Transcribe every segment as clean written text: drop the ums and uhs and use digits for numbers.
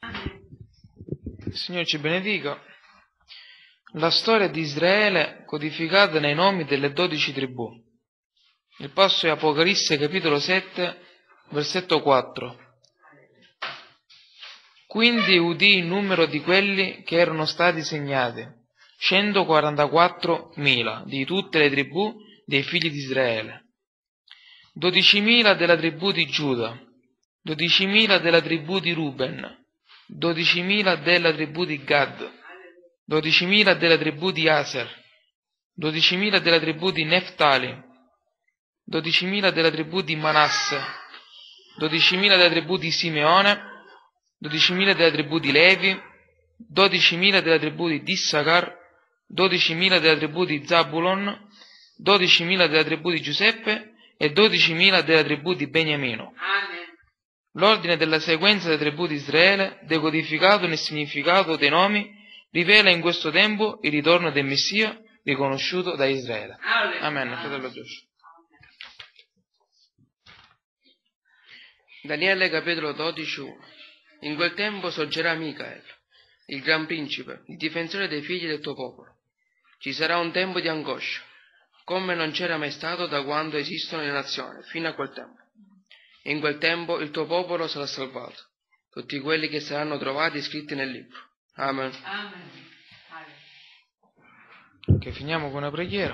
Il Signore ci benedica. La storia di Israele codificata nei nomi delle 12 tribù. Il passo è Apocalisse capitolo 7, versetto 4. Quindi udì il numero di quelli che erano stati segnati, 144.000 di tutte le tribù dei figli di Israele, 12.000 della tribù di Giuda, 12.000 della tribù di Ruben, 12.000 della tribù di Gad, 12.000 della tribù di Aser, 12.000 della tribù di Neftali, 12.000 della tribù di Manasse, 12.000 della tribù di Simeone, 12.000 della tribù di Levi, 12.000 della tribù di Issachar, 12.000 della tribù di Zabulon, 12.000 della tribù di Giuseppe e 12.000 della tribù di Beniamino. L'ordine della sequenza delle tribù di Israele, decodificato nel significato dei nomi, rivela in questo tempo il ritorno del Messia riconosciuto da Israele. Amen. Fratello Giusto. Daniele capitolo 12. In quel tempo sorgerà Micael, il gran principe, il difensore dei figli del tuo popolo. Ci sarà un tempo di angoscia, come non c'era mai stato da quando esistono le nazioni, fino a quel tempo. In quel tempo il tuo popolo sarà salvato, tutti quelli che saranno trovati scritti nel libro. Amen. Che finiamo con una preghiera.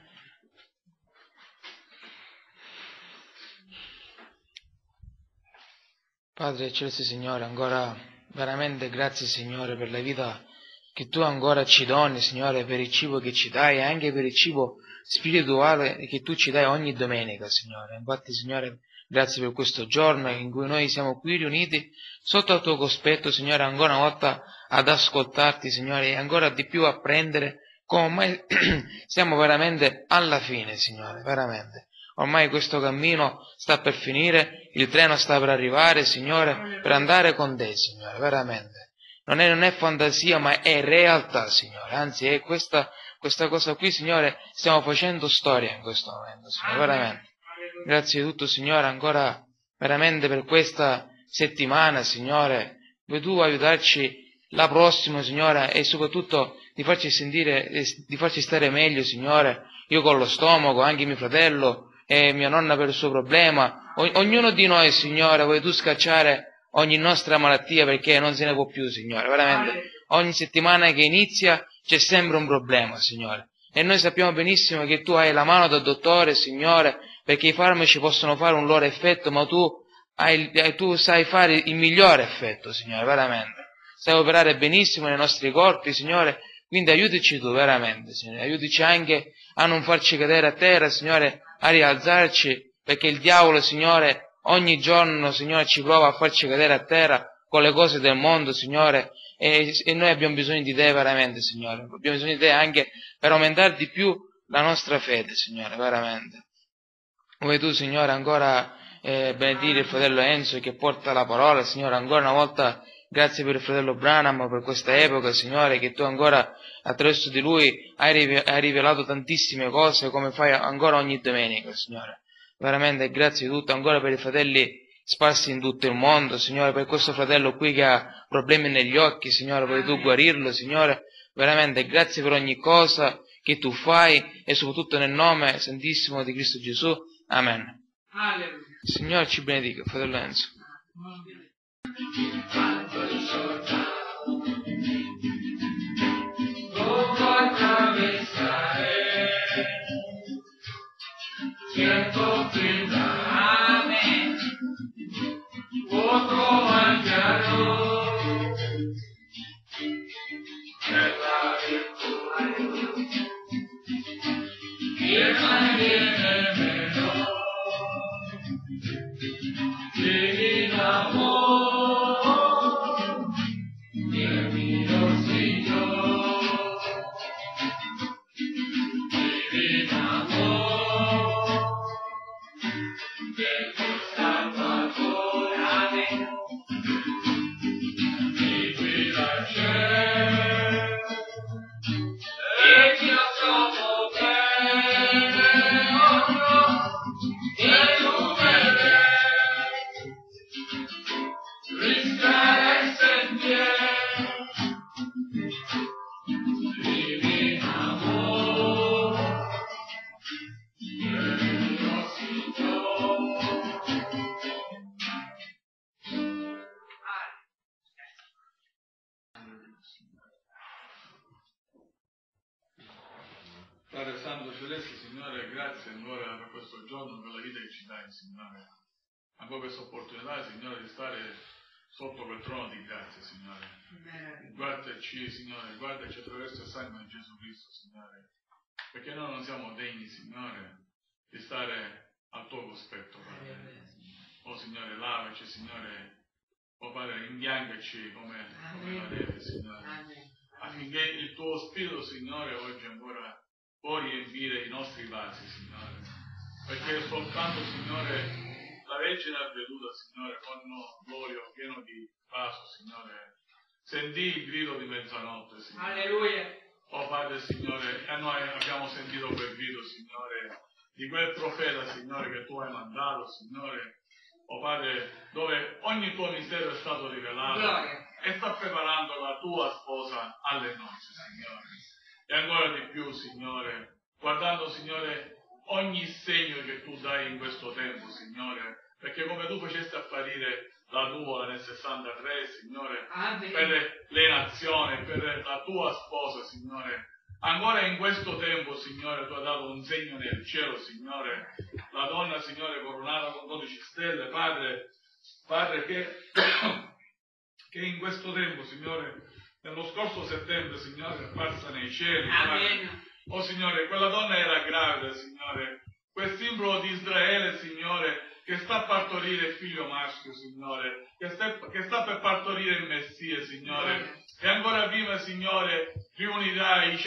Padre Celeste Signore, ancora veramente grazie Signore per la vita che Tu ancora ci doni, Signore, per il cibo che ci dai e anche per il cibo spirituale che Tu ci dai ogni domenica, Signore. Infatti, Signore, grazie per questo giorno in cui noi siamo qui riuniti sotto il Tuo cospetto, Signore, ancora una volta ad ascoltarti, Signore, e ancora di più a prendere come ormai siamo veramente alla fine, Signore, veramente. Ormai questo cammino sta per finire, il treno sta per arrivare, Signore, per andare con Te, Signore, veramente. Non è fantasia, ma è realtà, Signore. Anzi, è questa cosa qui, Signore, stiamo facendo storia in questo momento, Signore, veramente. Grazie di tutto, Signore, ancora veramente per questa settimana, Signore, vuoi Tu aiutarci la prossima, Signore, e soprattutto di farci sentire, di farci stare meglio, Signore. Io con lo stomaco, anche mio fratello e mia nonna per il suo problema. Ognuno di noi, Signore, vuoi Tu scacciare ogni nostra malattia perché non se ne può più, Signore, veramente. Ogni settimana che inizia c'è sempre un problema, Signore. E noi sappiamo benissimo che Tu hai la mano da dottore, Signore, perché i farmaci possono fare un loro effetto, ma Tu sai fare il migliore effetto, Signore, veramente. Sai operare benissimo nei nostri corpi, Signore, quindi aiutaci Tu, veramente, Signore. Aiutaci anche a non farci cadere a terra, Signore, a rialzarci, perché il diavolo, Signore, ogni giorno, Signore, ci prova a farci cadere a terra con le cose del mondo, Signore, e noi abbiamo bisogno di Te veramente, Signore. Abbiamo bisogno di Te anche per aumentare di più la nostra fede, Signore, veramente. Vuoi Tu, Signore, ancora benedire il fratello Enzo che porta la parola, Signore, ancora una volta grazie per il fratello Branham, per questa epoca, Signore, che Tu ancora attraverso di lui hai rivelato tantissime cose, come fai ancora ogni domenica, Signore. Veramente grazie di tutto ancora per i fratelli sparsi in tutto il mondo, Signore, per questo fratello qui che ha problemi negli occhi, Signore, vuoi Tu guarirlo, Signore. Veramente grazie per ogni cosa che Tu fai e soprattutto nel nome santissimo di Cristo Gesù. Amen. Il Signore ci benedica, fratello Enzo. Celeste, Signore, grazie ancora per questo giorno, per la vita che ci dai, Signore. Ancora questa opportunità, Signore, di stare sotto quel trono di grazia, Signore. Guardaci, Signore, guardaci attraverso il sangue di Gesù Cristo, Signore. Perché noi non siamo degni, Signore, di stare al tuo cospetto, Padre. Oh, Signore, lavaci, Signore. Oh, Padre, imbiancaci come la neve, Signore. Affinché il tuo Spirito, Signore, oggi ancora può riempire i nostri vasi, Signore. Perché soltanto, Signore, la Vergine avveduta, Signore, con l'olio pieno di vaso, Signore, sentì il grido di mezzanotte, Signore. Alleluia. Oh Padre, Signore, e noi abbiamo sentito quel grido, Signore, di quel profeta, Signore, che tu hai mandato, Signore. Oh Padre, dove ogni tuo mistero è stato rivelato. Gloria. E sta preparando la tua sposa alle nozze, Signore. E ancora di più, Signore, guardando, Signore, ogni segno che tu dai in questo tempo, Signore, perché come tu facesti apparire la nuvola nel 63, Signore, per le nazioni, per la tua sposa, Signore, ancora in questo tempo, Signore, tu hai dato un segno nel cielo, Signore, la donna, Signore, coronata con 12 stelle, Padre, che in questo tempo, Signore, nello scorso settembre, Signore, è apparsa nei cieli, Padre. Oh Signore, quella donna era gravida, Signore, quel simbolo di Israele, Signore, che sta a partorire il figlio maschio, Signore, che sta per partorire il Messia, Signore, e ancora prima, Signore, riunirà i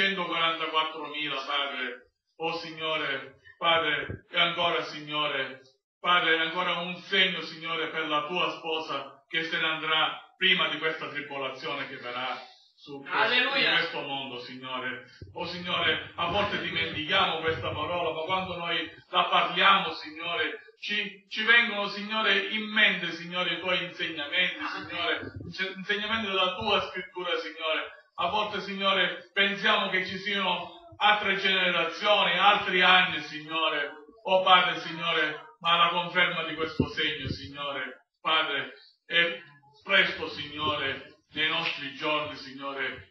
144.000, Padre. Oh Signore, Padre, e ancora, Signore, Padre, ancora un segno, Signore, per la tua sposa che se ne andrà prima di questa tribolazione che verrà su questo mondo, Signore. Oh Signore, a volte dimentichiamo questa parola, ma quando noi la parliamo, Signore, ci vengono, Signore, in mente, Signore, i tuoi insegnamenti, Signore, insegnamenti della tua scrittura, Signore. A volte, Signore, pensiamo che ci siano altre generazioni, altri anni, Signore. Oh Padre, Signore, ma la conferma di questo segno, Signore, Padre, è presto, Signore, nei nostri giorni, Signore,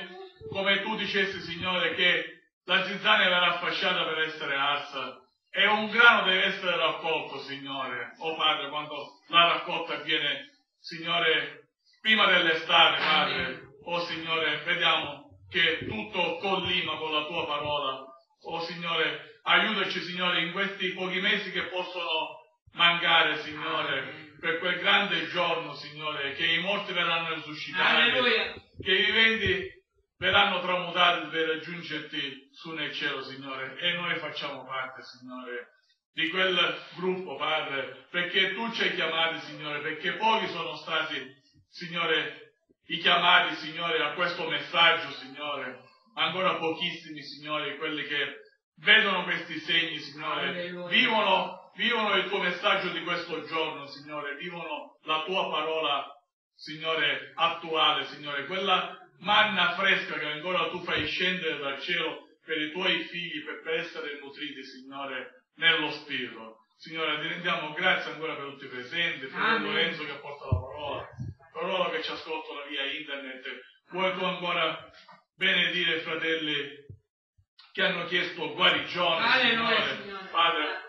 come tu dicessi, Signore, che la zizzania verrà fasciata per essere arsa e un grano deve essere raccolto, Signore. Oh Padre, quando la raccolta avviene, Signore, prima dell'estate, Padre, oh Signore, vediamo che tutto collima con la tua parola. Oh Signore, aiutaci, Signore, in questi pochi mesi che possono mancare, Signore, per quel grande giorno, Signore, che i morti verranno risuscitati, che i viventi verranno tramutati per raggiungerti su nel cielo, Signore, e noi facciamo parte, Signore, di quel gruppo, Padre, perché tu ci hai chiamati, Signore, perché pochi sono stati, Signore, i chiamati, Signore, a questo messaggio, Signore, ancora pochissimi, Signore, quelli che vedono questi segni, Signore, vivono il tuo messaggio di questo giorno, Signore, vivono la tua parola, Signore, attuale, Signore, quella manna fresca che ancora tu fai scendere dal cielo per i tuoi figli, per essere nutriti, Signore, nello Spirito. Signore, ti rendiamo grazie ancora per tutti i presenti, per Lorenzo che porta la parola che ci ascoltano via internet. Vuoi tu ancora benedire i fratelli che hanno chiesto guarigione, Signore, Padre,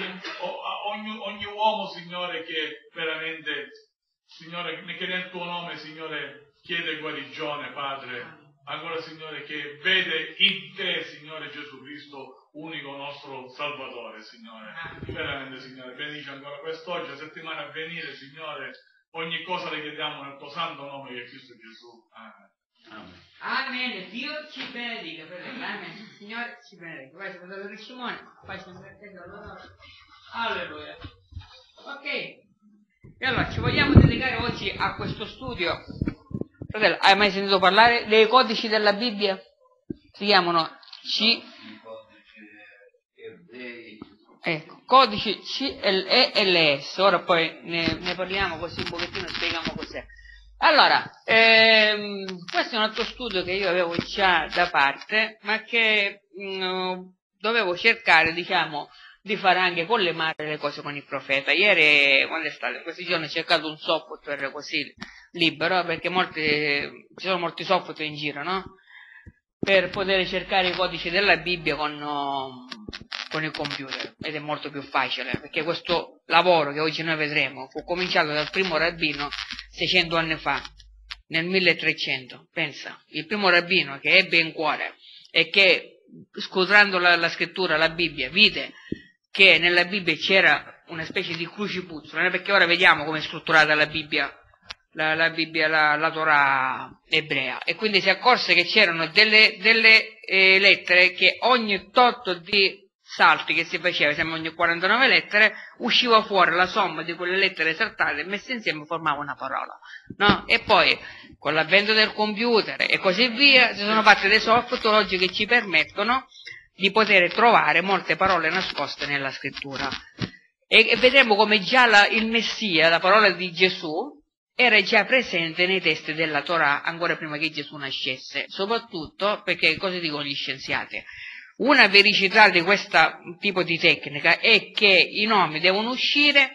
ogni uomo, Signore, che veramente, Signore, che nel tuo nome, Signore, chiede guarigione, Padre, ancora, Signore, che vede in te, Signore Gesù Cristo, unico nostro Salvatore, Signore. Veramente, Signore, benedici ancora quest'oggi, la settimana a venire, Signore, ogni cosa le chiediamo nel tuo santo nome che è Cristo Gesù. Amen. Amen. Amen. Dio ci benedica. Amen. Signore ci benedica. Vai, fratello Simone, fai sempre alleluia. Ok. E allora ci vogliamo dedicare oggi a questo studio. Fratello, hai mai sentito parlare dei codici della Bibbia? Si chiamano codici CLE e LS. Ora poi ne parliamo così un pochettino, spieghiamo cos'è. Allora, questo è un altro studio che io avevo già da parte, ma che dovevo cercare, diciamo, di fare anche con le madri le cose con il profeta. Ieri, quando è stato, questi giorni ho cercato un software così libero, perché ci sono molti software in giro, no? per poter cercare i codici della Bibbia con il computer, ed è molto più facile, perché questo lavoro che oggi noi vedremo fu cominciato dal primo rabbino 600 anni fa, nel 1300, pensa, il primo rabbino che ebbe in cuore e che, scrutando la scrittura, la Bibbia, vide che nella Bibbia c'era una specie di crucifutto, non è perché ora vediamo come è strutturata la Bibbia, la Torah ebrea, e quindi si accorse che c'erano delle lettere che ogni tot di salti che si faceva, siamo ogni 49 lettere, usciva fuori la somma di quelle lettere saltate e messe insieme formava una parola, no? E poi con l'avvento del computer e così via si sono fatte dei software oggi che ci permettono di poter trovare molte parole nascoste nella scrittura, e vedremo come già il Messia, la parola di Gesù, era già presente nei testi della Torah ancora prima che Gesù nascesse, soprattutto perché, cosa dicono gli scienziati? Una vericità di questo tipo di tecnica è che i nomi devono uscire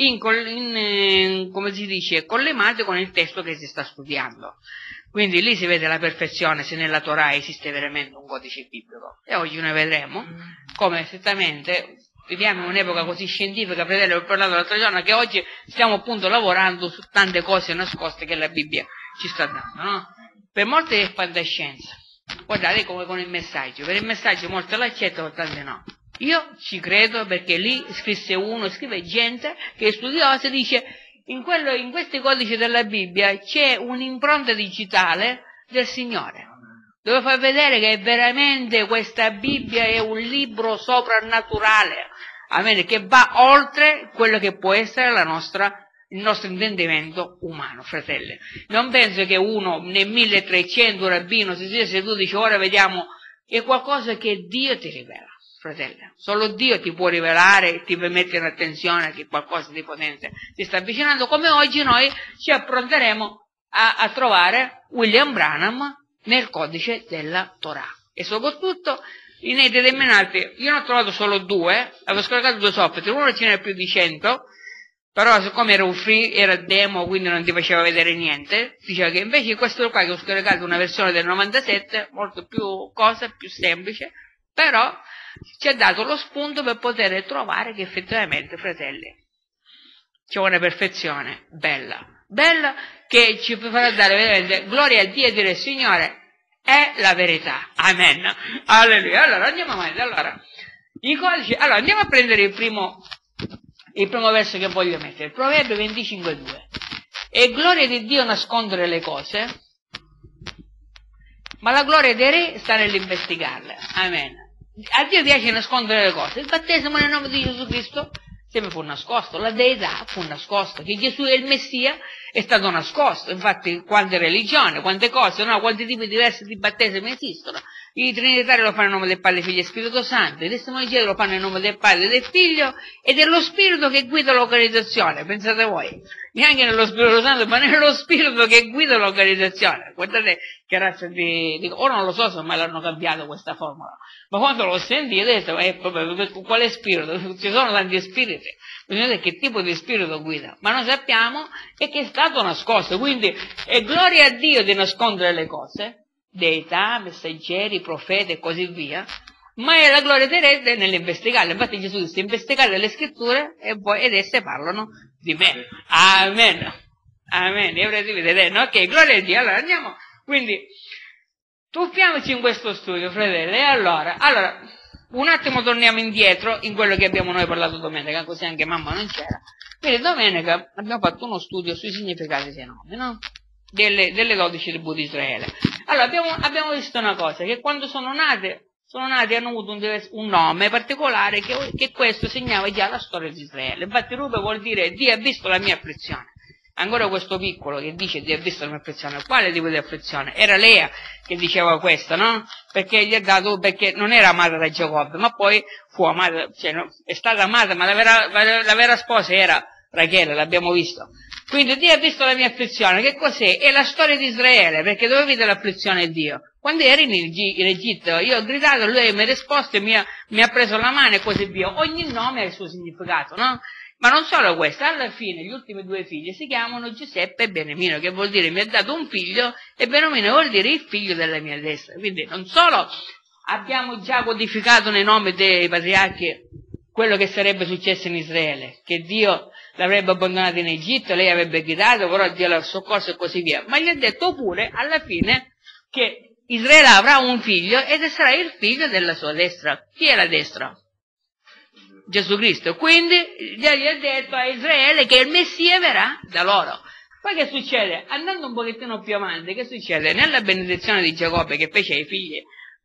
come si dice, collimati con il testo che si sta studiando. Quindi lì si vede la perfezione se nella Torah esiste veramente un codice biblico. E oggi noi vedremo come esattamente viviamo in un'epoca così scientifica, fratello, ho parlato l'altro giorno, che oggi stiamo appunto lavorando su tante cose nascoste che la Bibbia ci sta dando, no? Per molte è fantascienza. Guardate come con il messaggio, per il messaggio molte l'accettano, tante no. Io ci credo perché lì scrive gente che è studiosa e dice in questi codici della Bibbia c'è un'impronta digitale del Signore, dove fa vedere che veramente questa Bibbia è un libro soprannaturale, amen, che va oltre quello che può essere il nostro intendimento umano, fratelli. Non penso che uno nel 1300 rabbino si sia seduto e dice ora vediamo, è qualcosa che Dio ti rivela, fratelli. Solo Dio ti può rivelare e ti può mettere in attenzione che qualcosa di potente ti sta avvicinando, come oggi noi ci appronteremo a trovare William Branham nel codice della Torah. E soprattutto in determinati, io ne ho trovato solo 2, avevo scaricato 2 software, uno ce n'era più di 100, però siccome era un free, era demo, quindi non ti faceva vedere niente, diceva che invece questo qua che ho scaricato una versione del 97, molto più più semplice, però ci ha dato lo spunto per poter trovare che effettivamente, fratelli, c'è una perfezione bella, che ci farà dare veramente gloria a Dio e dire Signore, è la verità, amen, alleluia. Allora andiamo avanti, i codici, andiamo a prendere il primo verso che voglio mettere, Proverbio 25:2. È gloria di Dio nascondere le cose, ma la gloria dei re sta nell'investigarle, amen. A Dio piace nascondere le cose. Il battesimo nel nome di Gesù Cristo sempre fu nascosto, la deità fu nascosta, che Gesù è il Messia è stato nascosto. Infatti quante religioni, quante cose, no? Quanti tipi diversi di battesimi esistono. I trinitari lo fanno nel nome del Padre, Figlio e Spirito Santo, i testimoni di Gesù lo fanno nel nome del Padre, del Figlio e dello Spirito che guida l'organizzazione, pensate voi, neanche nello Spirito Santo, ma nello Spirito che guida l'organizzazione. Guardate che razza ora non lo so se mai l'hanno cambiato questa formula, ma quando l'ho sentito ho detto, quale spirito? Ci sono tanti spiriti, bisogna vedere che tipo di spirito guida, ma noi sappiamo che è stato nascosto, quindi è gloria a Dio di nascondere le cose, deità, messaggeri, profeti e così via, ma è la gloria dei re nell'investigare. Infatti Gesù disse investigare le scritture ed esse parlano di me. Amen. Amen. Ok, gloria a Dio. Allora andiamo, quindi tuffiamoci in questo studio, fratelli. E allora, un attimo torniamo indietro in quello che abbiamo noi parlato domenica, così anche mamma non c'era. Quindi domenica abbiamo fatto uno studio sui significati dei nomi, no? Delle 12 tribù di Israele. Allora abbiamo visto una cosa, che quando sono nate hanno avuto un nome particolare che questo segnava già la storia di Israele. Infatti Rupe vuol dire Dio ha visto la mia afflizione. Ancora questo piccolo che dice Dio ha visto la mia afflizione. Quale tipo di afflizione? Era Lea che diceva questo, no? Perché perché non era amata da Giacobbe, ma poi fu amata, cioè è stata amata, ma la vera sposa era Rachele, l'abbiamo visto. Quindi Dio ha visto la mia afflizione. Che cos'è? È la storia di Israele, perché dove vede l'afflizione di Dio? Quando eri in Egitto, io ho gridato, lui mi ha risposto e mi ha preso la mano e così via. Ogni nome ha il suo significato, no? Ma non solo questo, alla fine gli ultimi due figli si chiamano Giuseppe e Beniamino, che vuol dire mi ha dato un figlio, e Beniamino vuol dire il figlio della mia destra. Quindi non solo abbiamo già codificato nei nomi dei patriarchi quello che sarebbe successo in Israele, che Dio l'avrebbe abbandonato in Egitto, lei avrebbe gridato, però Dio l'ha soccorso e così via, ma gli ha detto pure alla fine che Israele avrà un figlio ed sarà il figlio della sua destra. Chi è la destra? Gesù Cristo. Quindi gli ha detto a Israele che il Messia verrà da loro. Poi che succede? Andando un pochettino più avanti, che succede? Nella benedizione di Giacobbe che fece ai figli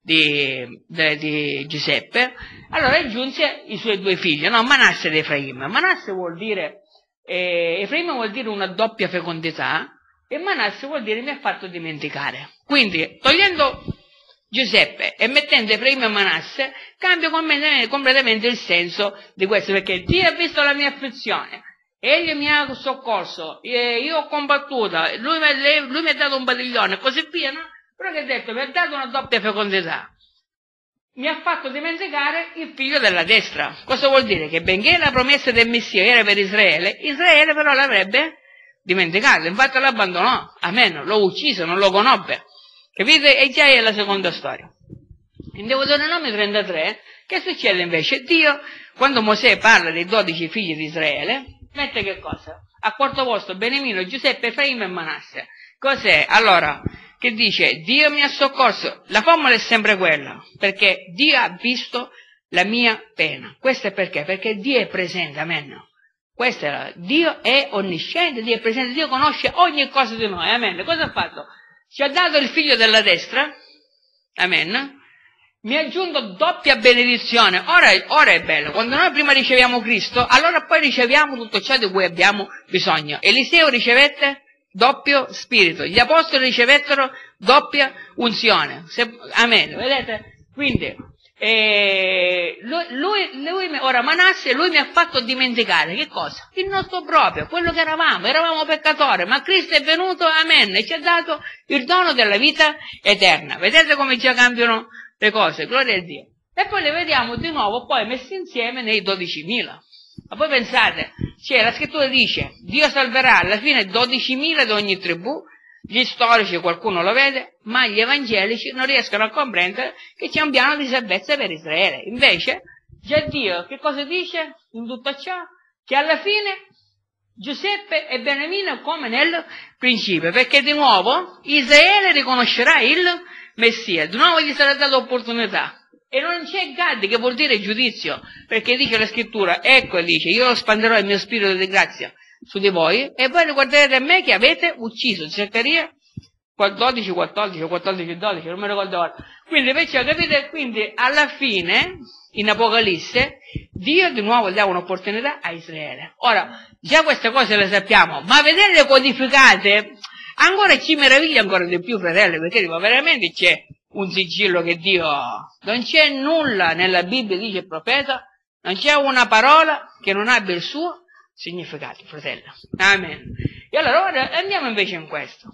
di Giuseppe, allora aggiunse i suoi due figli, no? Manasse ed Efraim. Manasse vuol dire, Efraim vuol dire una doppia fecondità, e Manasse vuol dire mi ha fatto dimenticare. Quindi, togliendo Giuseppe e mettendo Efraim e Manasse, cambia completamente il senso di questo, perché Dio ha visto la mia afflizione, egli mi ha soccorso, io ho combattuto, lui mi ha dato un badiglione e così via, no? Però che ha detto, mi ha dato una doppia fecondità, mi ha fatto dimenticare il figlio della destra. Cosa vuol dire? Che benché la promessa del Messia era per Israele, Israele però l'avrebbe dimenticato, infatti lo abbandonò, amen, lo ucciso, non lo conobbe. Capite? E già è la seconda storia. In Deuteronomio 33, che succede invece? Dio, quando Mosè parla dei 12 figli di Israele, mette che cosa? A quarto posto Beniamino, Giuseppe, Efraim e Manasse. Cos'è? Allora, che dice? Dio mi ha soccorso. La formula è sempre quella, perché Dio ha visto la mia pena. Questo è perché? Perché Dio è presente, amen. Questo è, Dio è onnisciente, Dio è presente, Dio conosce ogni cosa di noi, amen. Cosa ha fatto? Ci ha dato il figlio della destra, amen, mi ha aggiunto doppia benedizione. Ora è bello, quando noi prima riceviamo Cristo, allora poi riceviamo tutto ciò di cui abbiamo bisogno. Eliseo ricevette doppio spirito, gli apostoli ricevettero doppia unzione, amen, vedete? Quindi, ora Manasse, lui mi ha fatto dimenticare, che cosa? Il nostro proprio, quello che eravamo peccatori, ma Cristo è venuto, amen, e ci ha dato il dono della vita eterna. Vedete come già cambiano le cose, gloria a Dio. E poi le vediamo di nuovo poi messe insieme nei 12.000. Ma poi pensate, la scrittura dice, Dio salverà alla fine 12.000 di ogni tribù. Gli storici, qualcuno lo vede, ma gli evangelici non riescono a comprendere che c'è un piano di salvezza per Israele. Invece, già Dio che cosa dice in tutto ciò? Che alla fine Giuseppe e Beniamino come nel principio, perché di nuovo Israele riconoscerà il Messia, di nuovo gli sarà data opportunità. E non c'è Gad, che vuol dire giudizio, perché dice la scrittura, ecco, dice, io spanderò il mio spirito di grazia su di voi, e voi riguarderete a me che avete ucciso. Zaccaria 12, 14 o 14, 12, non mi ricordo ora. Quindi, perciò, capite? Quindi, alla fine, in Apocalisse, Dio di nuovo dà un'opportunità a Israele. Ora, già queste cose le sappiamo, ma vederle codificate, ancora ci meraviglia ancora di più, fratelli, perché dico, veramente c'è un sigillo che Dio... Non c'è nulla nella Bibbia, dice il profeta, non c'è una parola che non abbia il suo significato, fratello. Amen. E allora ora andiamo invece in questo.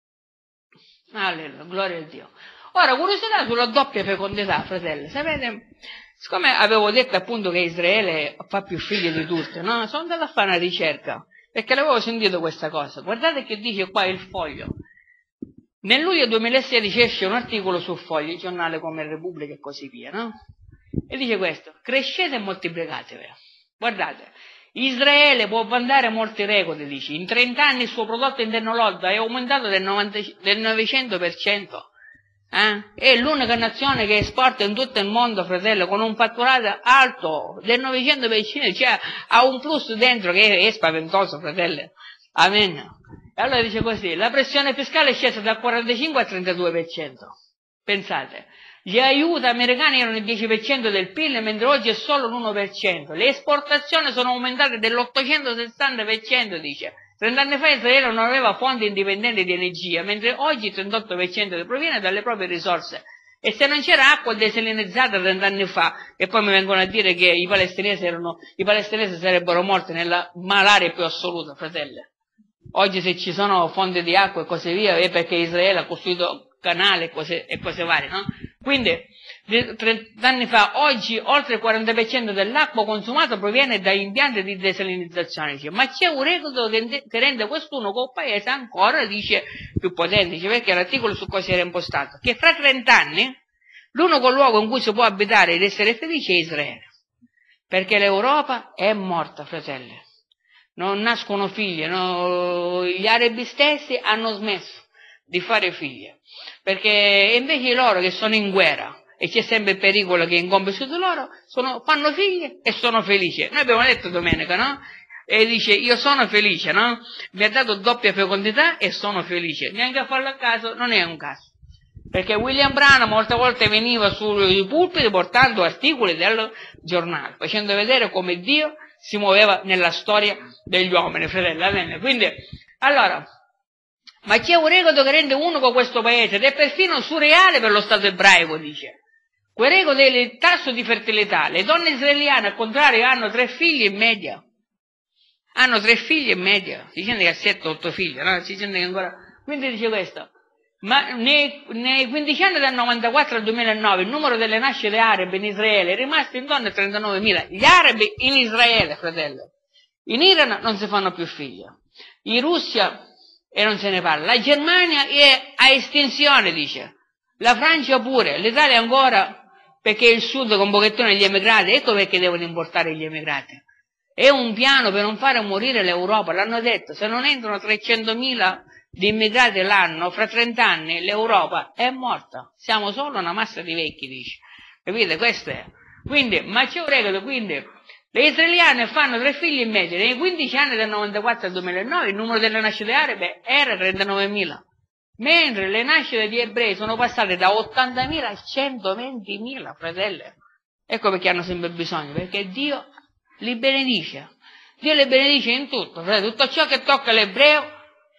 Alleluia, gloria a Dio. Ora, curiosità sulla doppia fecondità, fratelli. Sapete, siccome avevo detto appunto che Israele fa più figli di tutti, no? Sono andato a fare una ricerca, perché l'avevo sentito questa cosa. Guardate che dice qua il Foglio. Nel luglio 2016 esce un articolo su Foglio, giornale come Repubblica e così via, no? E dice questo, crescete e moltiplicatevi. Guardate, Israele può vantare molti record, dice, in 30 anni il suo prodotto interno lordo è aumentato del 900%. È l'unica nazione che esporta in tutto il mondo, fratello, con un fatturato alto del 900%, cioè ha un flusso dentro che è spaventoso, fratello. Amen. E allora dice così, la pressione fiscale è scesa dal 45 al 32%. Pensate, gli aiuti americani erano il 10% del PIL, mentre oggi è solo l'1%. Le esportazioni sono aumentate dell'860%, dice. 30 anni fa Israele non aveva fonti indipendenti di energia, mentre oggi il 38% proviene dalle proprie risorse. E se non c'era acqua desalinizzata 30 anni fa, e poi mi vengono a dire che i palestinesi sarebbero morti nella malaria più assoluta, fratelli. Oggi se ci sono fonti di acqua e così via è perché Israele ha costruito canale e cose varie, no? Quindi, 30 anni fa, oggi, oltre il 40% dell'acqua consumata proviene da impianti di desalinizzazione. Dice, ma c'è un regola che rende quest'uno col paese ancora, dice, più potente, dice, perché l'articolo su cosa era impostato, che fra 30 anni l'unico luogo in cui si può abitare ed essere felice è Israele, perché l'Europa è morta, fratelli. Non nascono figli, no? Gli arabi stessi hanno smesso di fare figli, perché invece loro che sono in guerra e c'è sempre il pericolo che incombe su di loro, fanno figli e sono felici. Noi abbiamo detto domenica, no? E dice, io sono felice, no? Mi ha dato doppia fecondità e sono felice. Neanche a farlo a caso, non è un caso. Perché William Branham molte volte veniva sui pulpiti portando articoli del giornale, facendo vedere come Dio si muoveva nella storia degli uomini, fratelli, amen. Quindi, allora, ma c'è un regola che rende unico questo paese, ed è perfino surreale per lo Stato ebraico, dice. Quel regola del tasso di fertilità. Le donne israeliane, al contrario, hanno 3 figli in media. Hanno 3 figli in media. Si sente che ha 7-8 figli, no? Si sente che ancora... Quindi dice questo. Ma nei 15 anni dal 94 al 2009 il numero delle nascite arabe in Israele è rimasto intorno a 39.000. Gli arabi in Israele, fratello. In Iran non si fanno più figli. In Russia, e non se ne parla. La Germania è a estinzione, dice. La Francia pure. L'Italia ancora, perché il sud con un pochettino gli emigrati. Ecco perché devono importare gli emigrati. È un piano per non fare morire l'Europa. L'hanno detto. Se non entrano 300.000 di immigrati l'anno, fra 30 anni l'Europa è morta. Siamo solo una massa di vecchi, dice. Capite? Questo è. Quindi, ma c'è un regolo, quindi, le israeliane fanno 3 figli in media. Nei 15 anni dal 94 al 2009 il numero delle nascite arabe era 39.000. Mentre le nascite di ebrei sono passate da 80.000 a 120.000, fratelli. Ecco perché hanno sempre bisogno, perché Dio li benedice. Dio li benedice in tutto, fratelli. Tutto ciò che tocca l'ebreo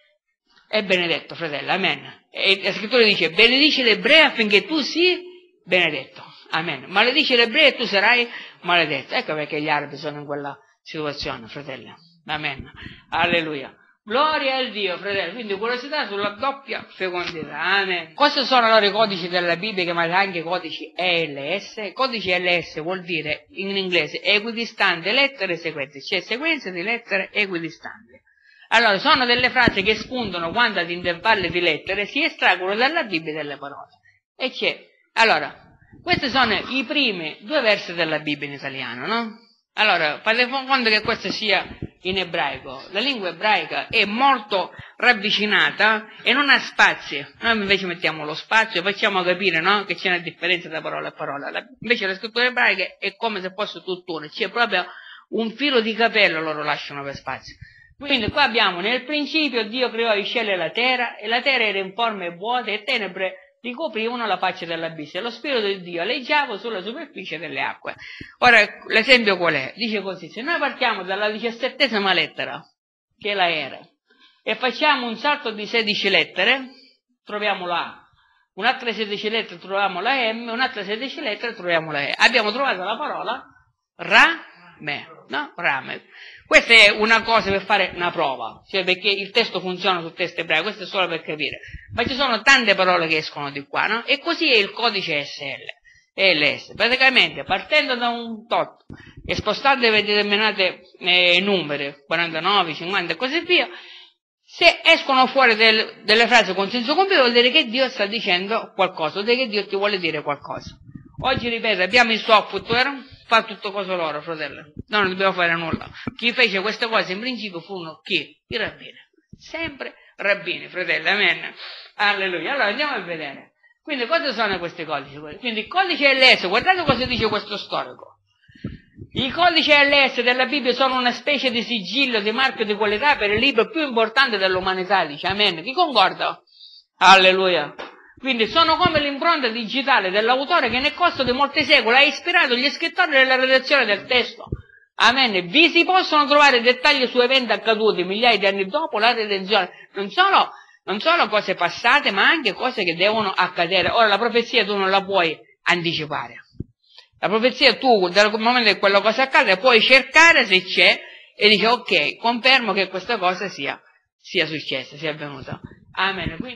è benedetto, fratello, amen. E la scrittura dice, benedice l'ebreo affinché tu sii benedetto, amen. Maledice l'ebreo e tu sarai maledetto. Ecco perché gli arabi sono in quella situazione, fratelli, amen. Alleluia. Gloria al Dio, fratello. Quindi curiosità sulla doppia fecondità, amen. Cosa sono allora i codici della Bibbia, chiamati anche codici ELS? Codici ELS vuol dire, in inglese, equidistante lettere sequenze, cioè sequenze di lettere equidistanti. Allora, sono delle frasi che spuntano quando ad intervalli di lettere si estraggono dalla Bibbia delle parole. E c'è. Allora, questi sono i primi 2 versi della Bibbia in italiano, no? Allora, fate conto che questo sia in ebraico. La lingua ebraica è molto ravvicinata e non ha spazi. Noi invece mettiamo lo spazio e facciamo capire, no? Che c'è una differenza tra parola e parola. Invece la scrittura ebraica è come se fosse tutt'uno. C'è proprio un filo di capello loro lasciano per spazio. Quindi qua abbiamo nel principio Dio creò i cieli e la terra era in forme vuote e tenebre ricoprivano la faccia dell'abisso e lo spirito di Dio aleggiava sulla superficie delle acque. Ora l'esempio qual è? Dice così, se noi partiamo dalla 17ª lettera, che è la R, e facciamo un salto di 16 lettere, troviamo la A, un'altra 16 lettere troviamo la M, un'altra 16 lettere troviamo la E. Abbiamo trovato la parola Rame, no? Rame. Questa è una cosa per fare una prova, cioè perché il testo funziona sul testo ebraico, questo è solo per capire. Ma ci sono tante parole che escono di qua, no? E così è il codice LS. Praticamente, partendo da un tot e spostando determinate numeri, 49, 50 e così via, se escono fuori delle frasi con senso compiuto vuol dire che Dio sta dicendo qualcosa, vuol dire che Dio ti vuole dire qualcosa. Oggi, ripeto, abbiamo il software, fa tutto cosa loro, fratello. Noi non dobbiamo fare nulla. Chi fece queste cose in principio furono chi? I rabbini. Sempre rabbini, fratello, amen. Alleluia. Allora andiamo a vedere. Quindi cosa sono questi codici? Quindi il codice LS, guardate cosa dice questo storico. I codici LS della Bibbia sono una specie di sigillo, di marchio di qualità per il libro più importante dell'umanità, dice amen. Chi concorda? Alleluia. Quindi sono come l'impronta digitale dell'autore che nel corso di molti secoli ha ispirato gli scrittori nella redazione del testo. Amen. Vi si possono trovare dettagli su eventi accaduti migliaia di anni dopo la redenzione. Non solo cose passate, ma anche cose che devono accadere. Ora la profezia tu non la puoi anticipare. La profezia tu, dal momento che quella cosa accade, puoi cercare se c'è e dici ok, confermo che questa cosa sia successa, sia avvenuta. Amen. Quindi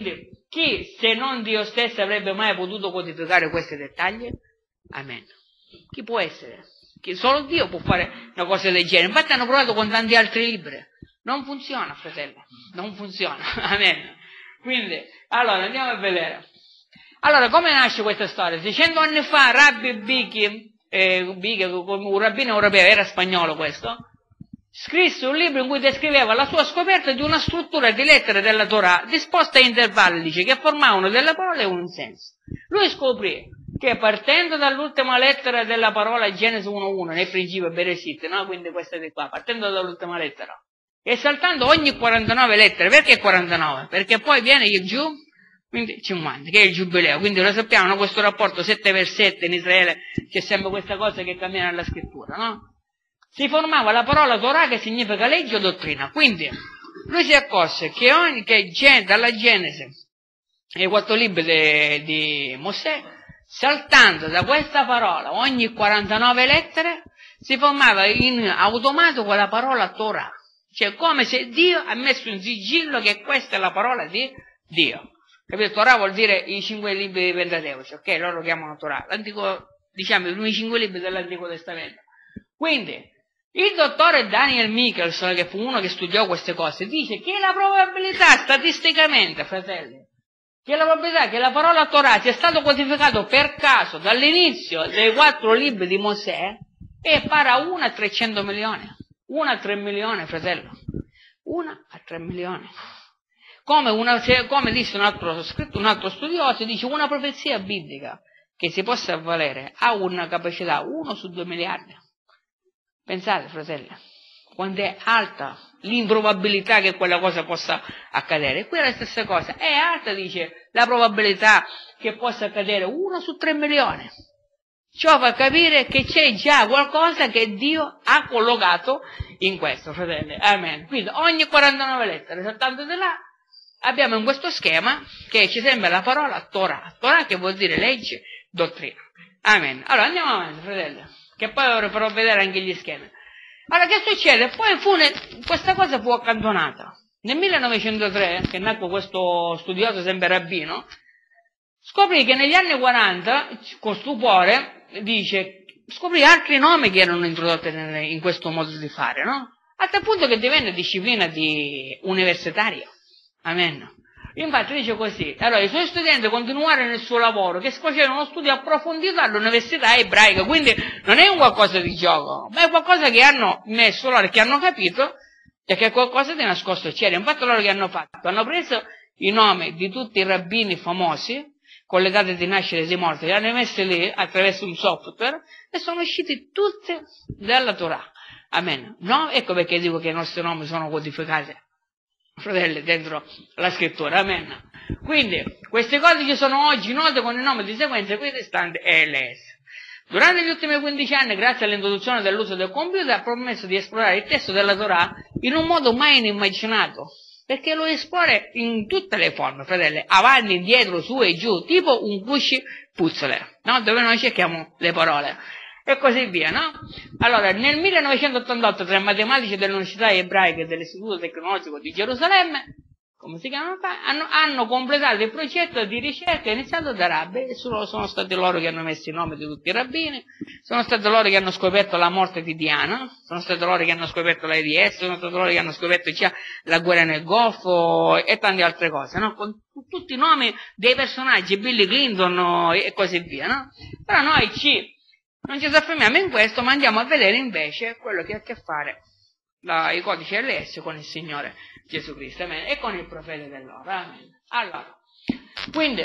chi se non Dio stesso avrebbe mai potuto codificare questi dettagli? Amen. Chi può essere? Che solo Dio può fare una cosa del genere. Infatti hanno provato con tanti altri libri. Non funziona, fratello. Non funziona. Amen. Quindi, allora, andiamo a vedere. Allora, come nasce questa storia? 600 anni fa Rabbi Bicchi, un rabbino europeo, era spagnolo questo, scrisse un libro in cui descriveva la sua scoperta di una struttura di lettere della Torah disposta a intervalli, dice, che formavano delle parole e un senso. Lui scoprì che partendo dall'ultima lettera della parola Genesi 1.1, nel principio Bereshit, no? Quindi questa di qua, partendo dall'ultima lettera, e saltando ogni 49 lettere, perché 49? Perché poi viene il giù, quindi 50, che è il giubileo, quindi lo sappiamo, no? Questo rapporto 7x7 in Israele, c'è sempre questa cosa che cammina nella scrittura, no? Si formava la parola Torah, che significa legge o dottrina. Quindi lui si accorse che dalla Genesi ai 4 libri di Mosè, saltando da questa parola ogni 49 lettere, si formava in automatico la parola Torah. Cioè come se Dio ha messo un sigillo che questa è la parola di Dio. Capito? Torah vuol dire i 5 libri di Pentateuco, ok? Loro lo chiamano Torah. L'antico, diciamo, i primi 5 libri dell'Antico Testamento. Quindi, il dottore Daniel Michelson, che fu uno che studiò queste cose, dice che la probabilità statisticamente, fratelli, che la probabilità che la parola Torah sia stato codificato per caso dall'inizio dei 4 libri di Mosè è pari a 1 a 300 milioni. 1 a 3 milioni, fratello. 1 a 3 milioni. Come disse un altro studioso, dice una profezia biblica che si possa avvalere ha una capacità 1 su 2 miliardi. Pensate, fratelli, quando è alta l'improbabilità che quella cosa possa accadere. E qui è la stessa cosa, è alta, dice, la probabilità che possa accadere 1 su 3 milioni. Ciò fa capire che c'è già qualcosa che Dio ha collocato in questo, fratelli. Amen. Quindi ogni 49 lettere, saltando di là, abbiamo in questo schema che ci sembra la parola Torah. Torah che vuol dire legge, dottrina. Amen. Allora andiamo avanti, fratelli, che poi ora farò vedere anche gli schemi. Allora che succede? Poi questa cosa fu accantonata. Nel 1903, che nacque questo studioso sempre rabbino, scoprì che negli anni 40, con stupore, scoprì altri nomi che erano introdotti in questo modo di fare, no? A tal punto che divenne disciplina universitaria. Amen. Infatti dice così, allora i suoi studenti continuarono nel suo lavoro, che facevano uno studio approfondito all'università ebraica, quindi non è un qualcosa di gioco, ma è qualcosa che hanno messo loro, che hanno capito, e che qualcosa di nascosto c'era. Infatti loro che hanno fatto? Hanno preso i nomi di tutti i rabbini famosi, con le date di nascita e di morte, li hanno messi lì attraverso un software, e sono usciti tutti dalla Torah. Amen. No? Ecco perché dico che i nostri nomi sono codificati, fratelli, dentro la scrittura. Amen. Quindi, questi codici sono oggi note con il nome di sequenza equidistante ELS. Durante gli ultimi 15 anni, grazie all'introduzione dell'uso del computer, ha permesso di esplorare il testo della Torah in un modo mai inimmaginato, perché lo esplora in tutte le forme, fratelli, avanti, indietro, su e giù, tipo un cusci puzzle, no? Dove noi cerchiamo le parole. E così via, no? Allora, nel 1988 tre matematici dell'Università Ebraica e dell'Istituto Tecnologico di Gerusalemme, come si chiamano, hanno completato il progetto di ricerca iniziato da Rabbi, e sono stati loro che hanno messo i nomi di tutti i rabbini, sono stati loro che hanno scoperto la morte di Diana, sono stati loro che hanno scoperto l'AIDS, sono stati loro che hanno scoperto la guerra nel Golfo e tante altre cose, no? Con tutti i nomi dei personaggi, Billy Clinton e così via, no? Però noi non ci soffermiamo in questo, ma andiamo a vedere invece quello che ha a che fare i codici LS con il Signore Gesù Cristo, amen, e con il profeta dell'ora. Amen. Allora, quindi,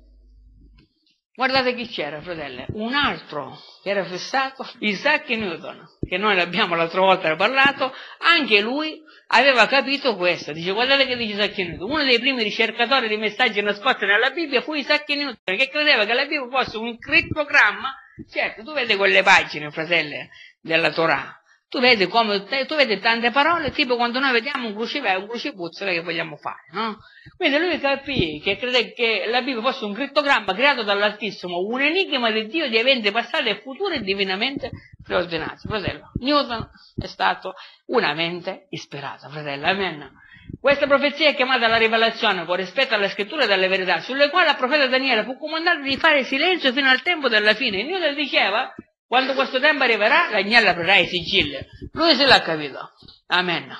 guardate chi c'era, fratelli, un altro che era fissato, Isaac Newton, che noi l'abbiamo l'altra volta parlato, anche lui aveva capito questo. Dice, guardate che dice Isaac Newton, uno dei primi ricercatori di messaggi nascosti nella Bibbia fu Isaac Newton, che credeva che la Bibbia fosse un crittogramma. Certo, tu vedi quelle pagine, fratelli, della Torah, Tu vedi tu vedi tante parole, tipo quando noi vediamo un crucipuzzolo che vogliamo fare, no? Quindi lui capì che crede che la Bibbia fosse un crittogramma creato dall'Altissimo, un enigma di Dio di eventi passati e futuri divinamente preordinati. Fratello, Newton è stato una mente ispirata, fratello, amen. Questa profezia è chiamata la rivelazione con rispetto alle scritture e alle verità, sulle quali il profeta Daniele fu comandato di fare silenzio fino al tempo della fine. E Newton diceva: quando questo tempo arriverà, l'agnello aprirà i sigilli. Lui se l'ha capito. Amen.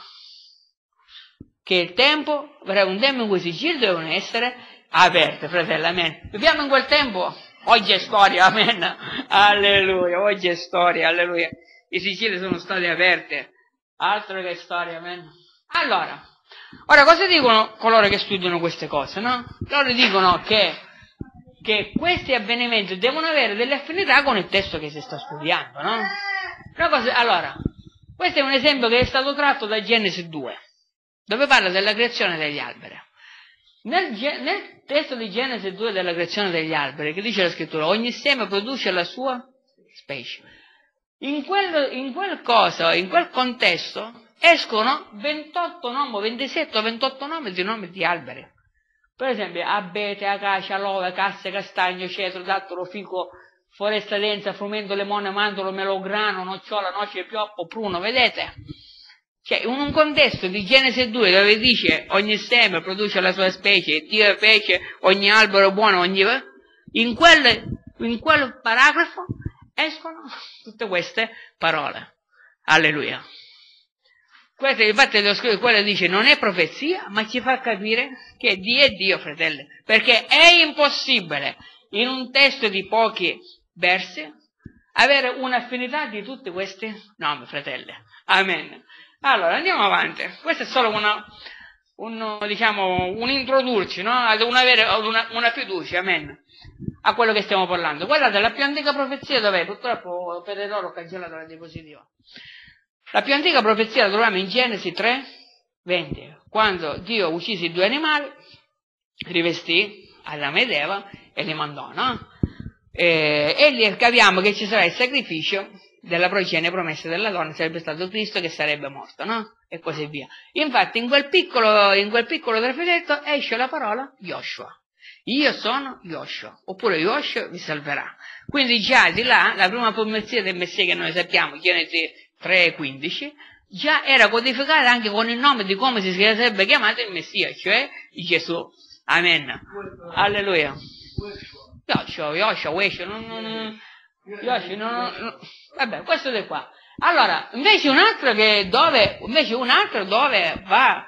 Che il tempo, verrà un tempo in cui i sigilli devono essere aperti, fratello, amen. Viviamo in quel tempo. Oggi è storia, amen. Alleluia, oggi è storia, alleluia. I sigilli sono stati aperti. Altro che storia, amen. Allora, ora cosa dicono coloro che studiano queste cose, no? Loro dicono che questi avvenimenti devono avere delle affinità con il testo che si sta studiando, no? Allora, questo è un esempio che è stato tratto da Genesi 2, dove parla della creazione degli alberi. Nel testo di Genesi 2 della creazione degli alberi, che dice la scrittura, ogni seme produce la sua specie. In quel contesto escono 27 o 28 nomi di alberi. Per esempio, abete, acacia, aloe, casse, castagno, cedro, dattero, fico, foresta densa, frumento, limone, mandorlo, melograno, nocciola, noce, pioppo, pruno, vedete? Cioè, in un contesto di Genesi 2 dove dice ogni seme produce la sua specie, Dio fece ogni albero buono, in quel paragrafo escono tutte queste parole. Alleluia. Questo infatti lo scritto, quello dice non è profezia, ma ci fa capire che Dio è Dio, fratelli, perché è impossibile in un testo di pochi versi avere un'affinità di tutti questi nomi, fratelli. Amen. Allora, andiamo avanti. Questo è solo un introdurci, no? Ad avere una fiducia, amen, a quello che stiamo parlando. Guardate, la più antica profezia dov'è? Purtroppo per errore ho cancellato la diapositiva. La più antica profezia la troviamo in Genesi 3:20, quando Dio uccise i due animali, rivestì Adamo ed Eva e li mandò, no? E lì capiamo che ci sarà il sacrificio della progenie promessa della donna, sarebbe stato Cristo che sarebbe morto, no? E così via. Infatti in quel piccolo trafiletto esce la parola Yoshua. Io sono Yoshua, oppure Yoshua vi salverà. Quindi già di là, la prima profezia del Messia che noi sappiamo, Genesi 3:15, già era codificata anche con il nome di come si sarebbe chiamato il Messia, cioè Gesù. Amen. Alleluia. Yoshua, vabbè, questo è qua. Allora, invece un altro dove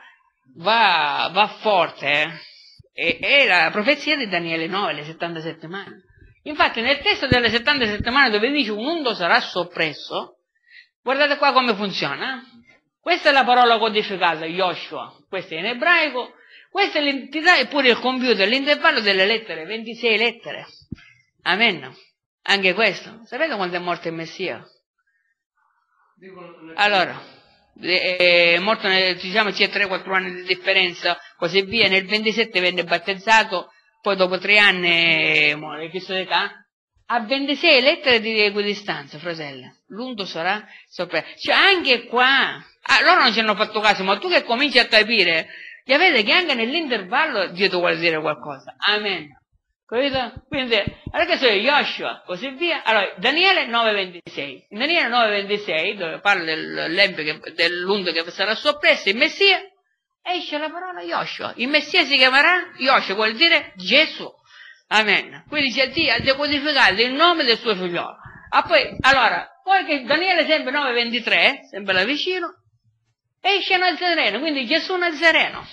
va forte è la profezia di Daniele 9, le 70 settimane. Infatti nel testo delle 70 settimane dove dice un undo sarà soppresso, guardate qua come funziona. Questa è la parola codificata, Yoshua, questa è in ebraico, questa è l'entità e pure il computer, l'intervallo delle lettere, 26 lettere. Amen. Anche questo. Sapete quando è morto il Messia? Allora, è morto, diciamo, c'è 3-4 anni di differenza, così via. Nel 27 venne battezzato, poi dopo 3 anni muore, Cristo d'età. A 26 lettere di equidistanza, fratelli. L'undo sarà soppresso. Cioè, anche qua, loro non ci hanno fatto caso, ma tu che cominci a capire, già vedi che anche nell'intervallo Dio ti vuole dire qualcosa. Amen. Capito? Quindi, allora che sono Yoshua, così via. Allora, Daniele 9:26. In Daniele 9:26, dove parla dell'undo che sarà soppresso, il Messia, esce la parola Yoshua. Il Messia si chiamerà Yoshua, vuol dire Gesù. Amen. Quindi c'è Dio ha decodificato il nome del suo figliolo. Poi che Daniele sempre 9:23, sempre là vicino, esce Nazareno, quindi Gesù Nazareno.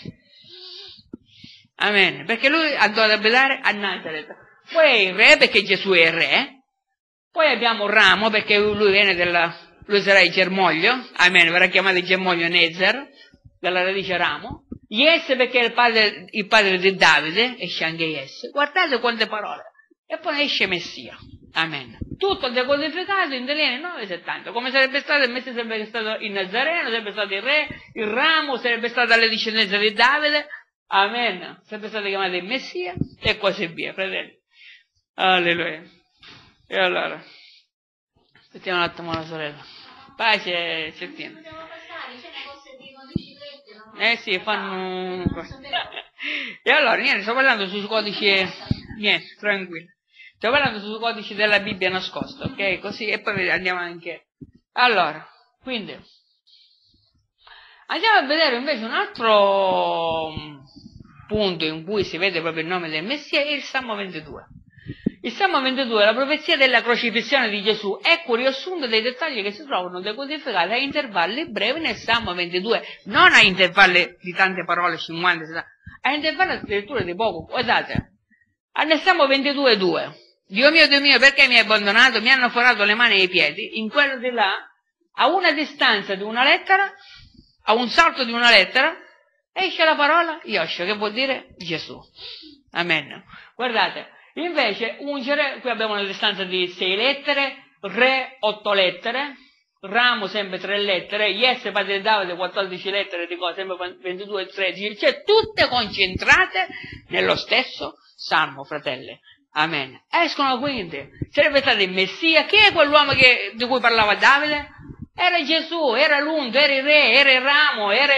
Amen. Perché lui andò ad abitare a Nazareth. Poi è il re, perché Gesù è il re. Poi abbiamo Ramo, perché lui viene lui sarà il germoglio. Amen. Verrà chiamato il germoglio Nezer, dalla radice Ramo. Jesse, perché è il padre di Davide, esce anche Jesse. Guardate quante parole. E poi esce Messia. Amen. Tutto decodificato in Daniele 9:70. Come sarebbe stato il Messia, sarebbe stato il Nazareno, sarebbe stato il re, il Ramo, sarebbe stata la discendenza di Davide. Amen. Sarebbe stato chiamato il Messia e così via, fratelli. Alleluia. E allora, aspettiamo un attimo la sorella. Pace, Cettina. Sì, fanno... E allora, niente, sto parlando sui codici... Niente, tranquillo. Sto parlando sui codici della Bibbia nascosta, ok? Così, e poi andiamo anche... Allora, quindi... Andiamo a vedere invece un altro punto in cui si vede proprio il nome del Messia, è il Salmo 22. Il Salmo 22 è la profezia della crocifissione di Gesù, ecco il riassunto dei dettagli che si trovano decodificati a intervalli brevi nel Salmo 22, non a intervalli di tante parole, 50, 60, a intervalli addirittura di poco. Guardate, nel Salmo 22:2, Dio mio, perché mi hai abbandonato? Mi hanno forato le mani e i piedi. In quello di là, a una distanza di una lettera, a un salto di una lettera, esce la parola Yoshua, che vuol dire Gesù. Amen. Guardate. Invece, ungere, qui abbiamo una distanza di 6 lettere, Re 8 lettere, Ramo sempre 3 lettere, Yes padre di Davide 14 lettere, di cosa, sempre 22 e 13, cioè tutte concentrate nello stesso Salmo, fratelli. Amen. Escono quindi, sarebbe stato il Messia. Chi è quell'uomo di cui parlava Davide? Era Gesù, era l'unto, era il Re, era il Ramo, era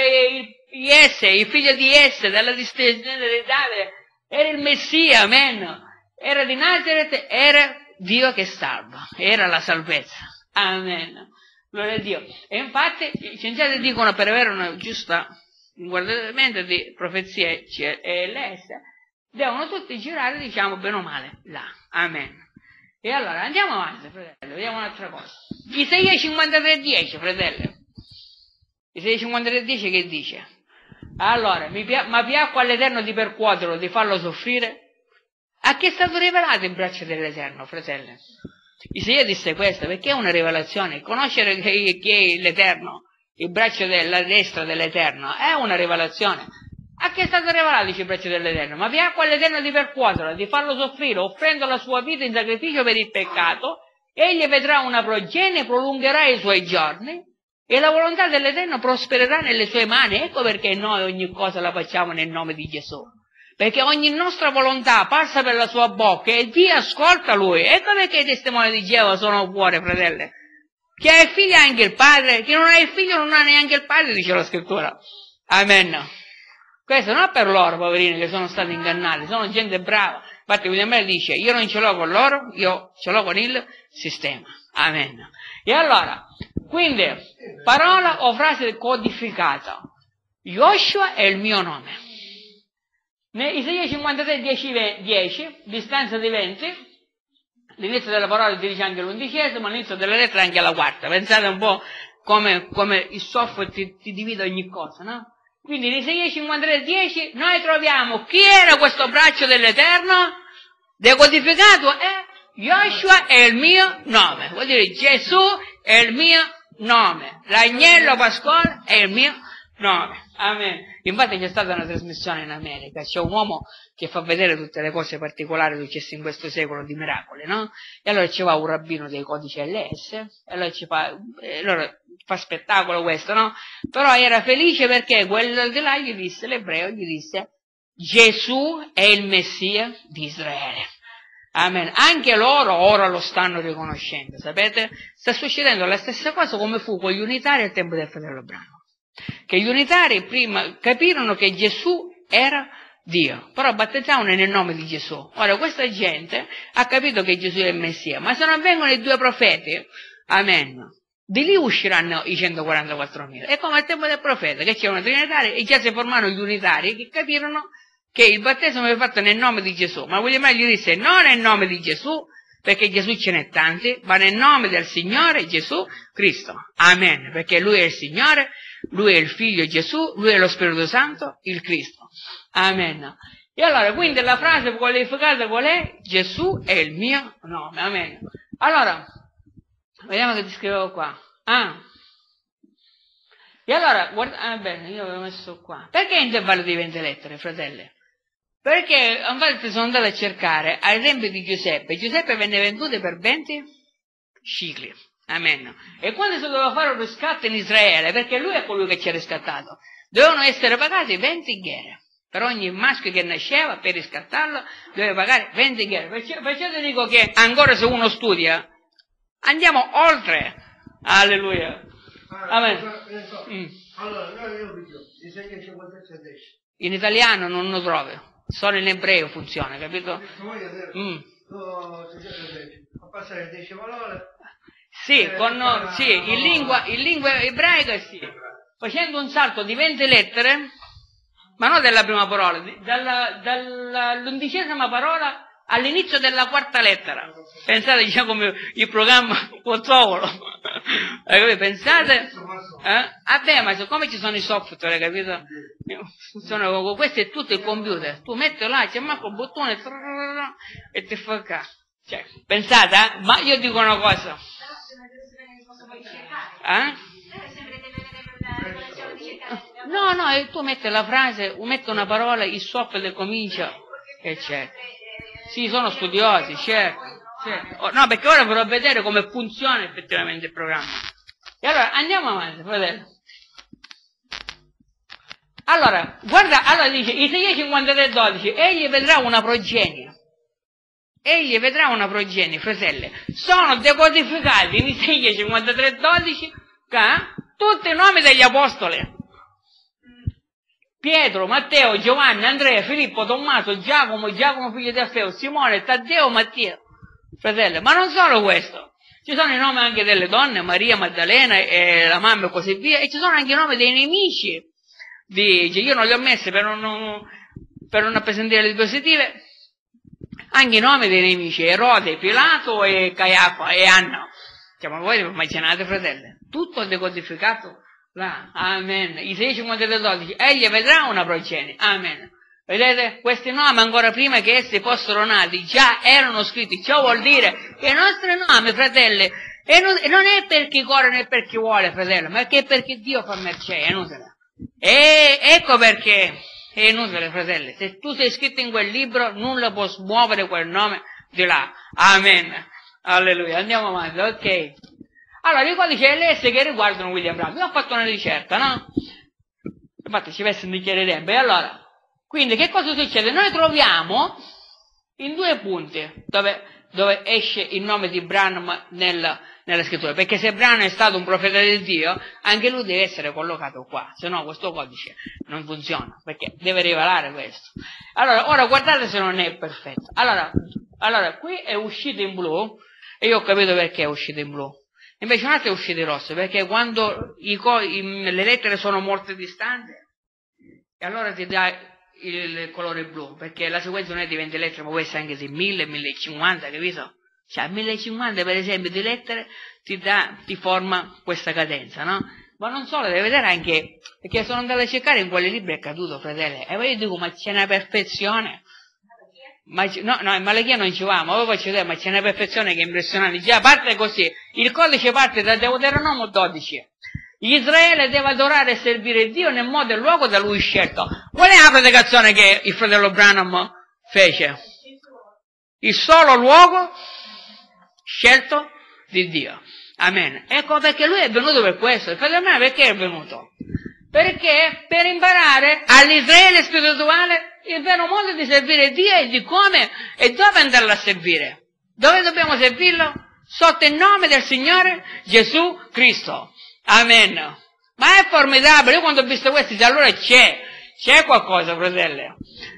il figlio di Jesse, della discendenza di Davide, era il Messia, amen. Era di Nazareth, era Dio che salva, era la salvezza. Amen. Gloria a Dio. E infatti gli scienziati dicono, per avere una giusta inguardamento di profezie CLS, devono tutti girare, diciamo, bene o male, là. Amen. E allora andiamo avanti, fratello, vediamo un'altra cosa. Isaia 53:10, fratello. Isaia 53:10 che dice? Allora, ma piacque all'Eterno di percuoterlo, di farlo soffrire? A chi è stato rivelato il braccio dell'Eterno, fratello? Isaia disse questo perché è una rivelazione. Conoscere chi è l'Eterno, il braccio della destra dell'Eterno, è una rivelazione. A chi è stato rivelato il braccio dell'Eterno? Ma piacque all'Eterno di percuoterlo, di farlo soffrire, offrendo la sua vita in sacrificio per il peccato. Egli vedrà una progenie, prolungherà i suoi giorni, e la volontà dell'Eterno prospererà nelle sue mani. Ecco perché noi ogni cosa la facciamo nel nome di Gesù. Perché ogni nostra volontà passa per la sua bocca e Dio ascolta Lui. Ecco perché i testimoni di Geova sono fuori, fratelli. Chi ha il figlio ha anche il padre, chi non ha il figlio non ha neanche il padre, dice la scrittura. Amen. Questo non è per loro, poverini, che sono stati ingannati, sono gente brava. Infatti William dice, io non ce l'ho con loro, io ce l'ho con il sistema. Amen. E allora, quindi, parola o frase codificata. Yoshua è il mio nome. Isaia 53, 10, distanza di 20, l'inizio della parola si dice anche l'11esimo, l'inizio della lettera anche la quarta. Pensate un po' come il software ti divide ogni cosa, no? Quindi in Isaia 53, 10 noi troviamo chi era questo braccio dell'Eterno, decodificato è Yoshua è il mio nome, vuol dire Gesù è il mio nome, l'agnello pasquale è il mio nome. Amen. Infatti c'è stata una trasmissione in America, c'è un uomo che fa vedere tutte le cose particolari successe in questo secolo di miracoli, no? E allora ci va un rabbino dei codici LS, e allora fa spettacolo questo, no? Però era felice perché quello di là gli disse, l'ebreo gli disse, Gesù è il Messia di Israele. Amen. Anche loro ora lo stanno riconoscendo, sapete? Sta succedendo la stessa cosa come fu con gli unitari al tempo del fratello Branham. Che gli unitari prima capirono che Gesù era Dio, però battezzavano nel nome di Gesù. Ora questa gente ha capito che Gesù è il Messia, ma se non vengono i 2 profeti, amen, di lì usciranno i 144.000. È come al tempo del profeta, che c'erano trinitari e già si formarono gli unitari che capirono che il battesimo era fatto nel nome di Gesù. Ma William gli disse, non nel nome di Gesù, perché Gesù ce n'è tanti, ma nel nome del Signore Gesù Cristo. Amen, perché Lui è il Signore, Lui è il Figlio Gesù, Lui è lo Spirito Santo, il Cristo. Amen. E allora, quindi la frase qualificata qual è? Gesù è il mio nome. Amen. Allora, vediamo che ti scrivevo qua. E allora, guarda, bene, io avevo messo qua. Perché intervallo di 20 lettere, fratelli? Perché, infatti, sono andato a cercare, ai tempi di Giuseppe venne venduto per 20 scicli. Amen. E quando si doveva fare un riscatto in Israele, perché lui è colui che ci ha riscattato, dovevano essere pagati 20 ghere. Per ogni maschio che nasceva, per riscattarlo, doveva pagare 20 ghere. Perciò ti dico che ancora se uno studia, andiamo oltre Alleluia. Amen. Allora, noi io dico, disegno 56. In italiano non lo trovi, solo in ebreo funziona, capito? A passare 10 parole. Sì, in lingua ebraica sì. Facendo un salto di 20 lettere, ma non della prima parola, dall'11ª parola all'inizio della 4ª lettera. Pensate, diciamo, come il programma Pozzolo. Pensate, ma siccome ci sono i software, capito? Questo è tutto il computer. Tu metti là, c'è manco il bottone e ti fa ca. Cioè, pensate, ma io dico una cosa. No, tu metti la frase, metti una parola, il software comincia, eccetera. Sì, sono studiosi, certo. No, perché ora vorrò vedere come funziona effettivamente il programma. E allora, andiamo avanti, fratello. Allora, guarda, dice, Isaia 53:12, egli vedrà una progenie. Egli vedrà una progenie, fratelli. Sono decodificati in Isaia 53:12 tutti i nomi degli apostoli. Pietro, Matteo, Giovanni, Andrea, Filippo, Tommaso, Giacomo figlio di Alfeo, Simone, Taddeo, Mattia. Fratelli, ma non solo questo. Ci sono i nomi anche delle donne, Maria, Maddalena, e la mamma e così via, e ci sono anche i nomi dei nemici. Io non li ho messi per non appesantire le diapositive, anche i nomi dei nemici, Erode, Pilato e Caiafa e Anna. Cioè, ma voi immaginate, fratelli, tutto decodificato là. Amen. Isaia 53:12, egli vedrà una progenie. Amen. Vedete? Questi nomi ancora prima che essi fossero nati già erano scritti. Ciò vuol dire che i nostri nomi, fratelli, e non è per chi corre né per chi vuole, fratello, ma è perché Dio fa mercé, è inutile. E ecco perché è inutile, fratelli. Se tu sei scritto in quel libro, nulla può smuovere quel nome di là. Amen. Alleluia. Andiamo avanti, ok. Allora, i codici LS che riguardano William Branham. Io ho fatto una ricerca, no? Infatti ci vesse un bicchiere di tempo. E allora, quindi che cosa succede? Noi troviamo in 2 punti dove esce il nome di Branham nella scrittura, perché se Branham è stato un profeta di Dio, anche lui deve essere collocato qua, se no questo codice non funziona, perché deve rivelare questo. Allora, ora guardate se non è perfetto. Allora, qui è uscito in blu, e io ho capito perché è uscito in blu. Invece un altro è uscito in rosso, perché quando le lettere sono molto distanti, e allora ti dà il colore blu, perché la sequenza non è di 20 lettere, ma può essere anche di 1000, 1050, capito? Cioè 1050 per esempio di lettere ti forma questa cadenza, no? Ma non solo, devi vedere anche, perché sono andato a cercare in quali libri è caduto, fratelli, e poi io dico, ma c'è una perfezione. In Malachia non ci va, ma poi faccio vedere, ma c'è una perfezione che è impressionante. Già parte così, il codice parte da Deuteronomio 12. Israele deve adorare e servire Dio nel modo e luogo da lui scelto. Qual è la predicazione che il fratello Branham fece? Il solo luogo scelto di Dio. Amen. Ecco perché lui è venuto per questo. Il fratello Branham perché è venuto? Perché per imparare all'Israele spirituale il vero modo di servire Dio e di come e dove andarlo a servire. Dove dobbiamo servirlo? Sotto il nome del Signore Gesù Cristo. Amen. Ma è formidabile. Io quando ho visto questo, allora c'è qualcosa, fratello.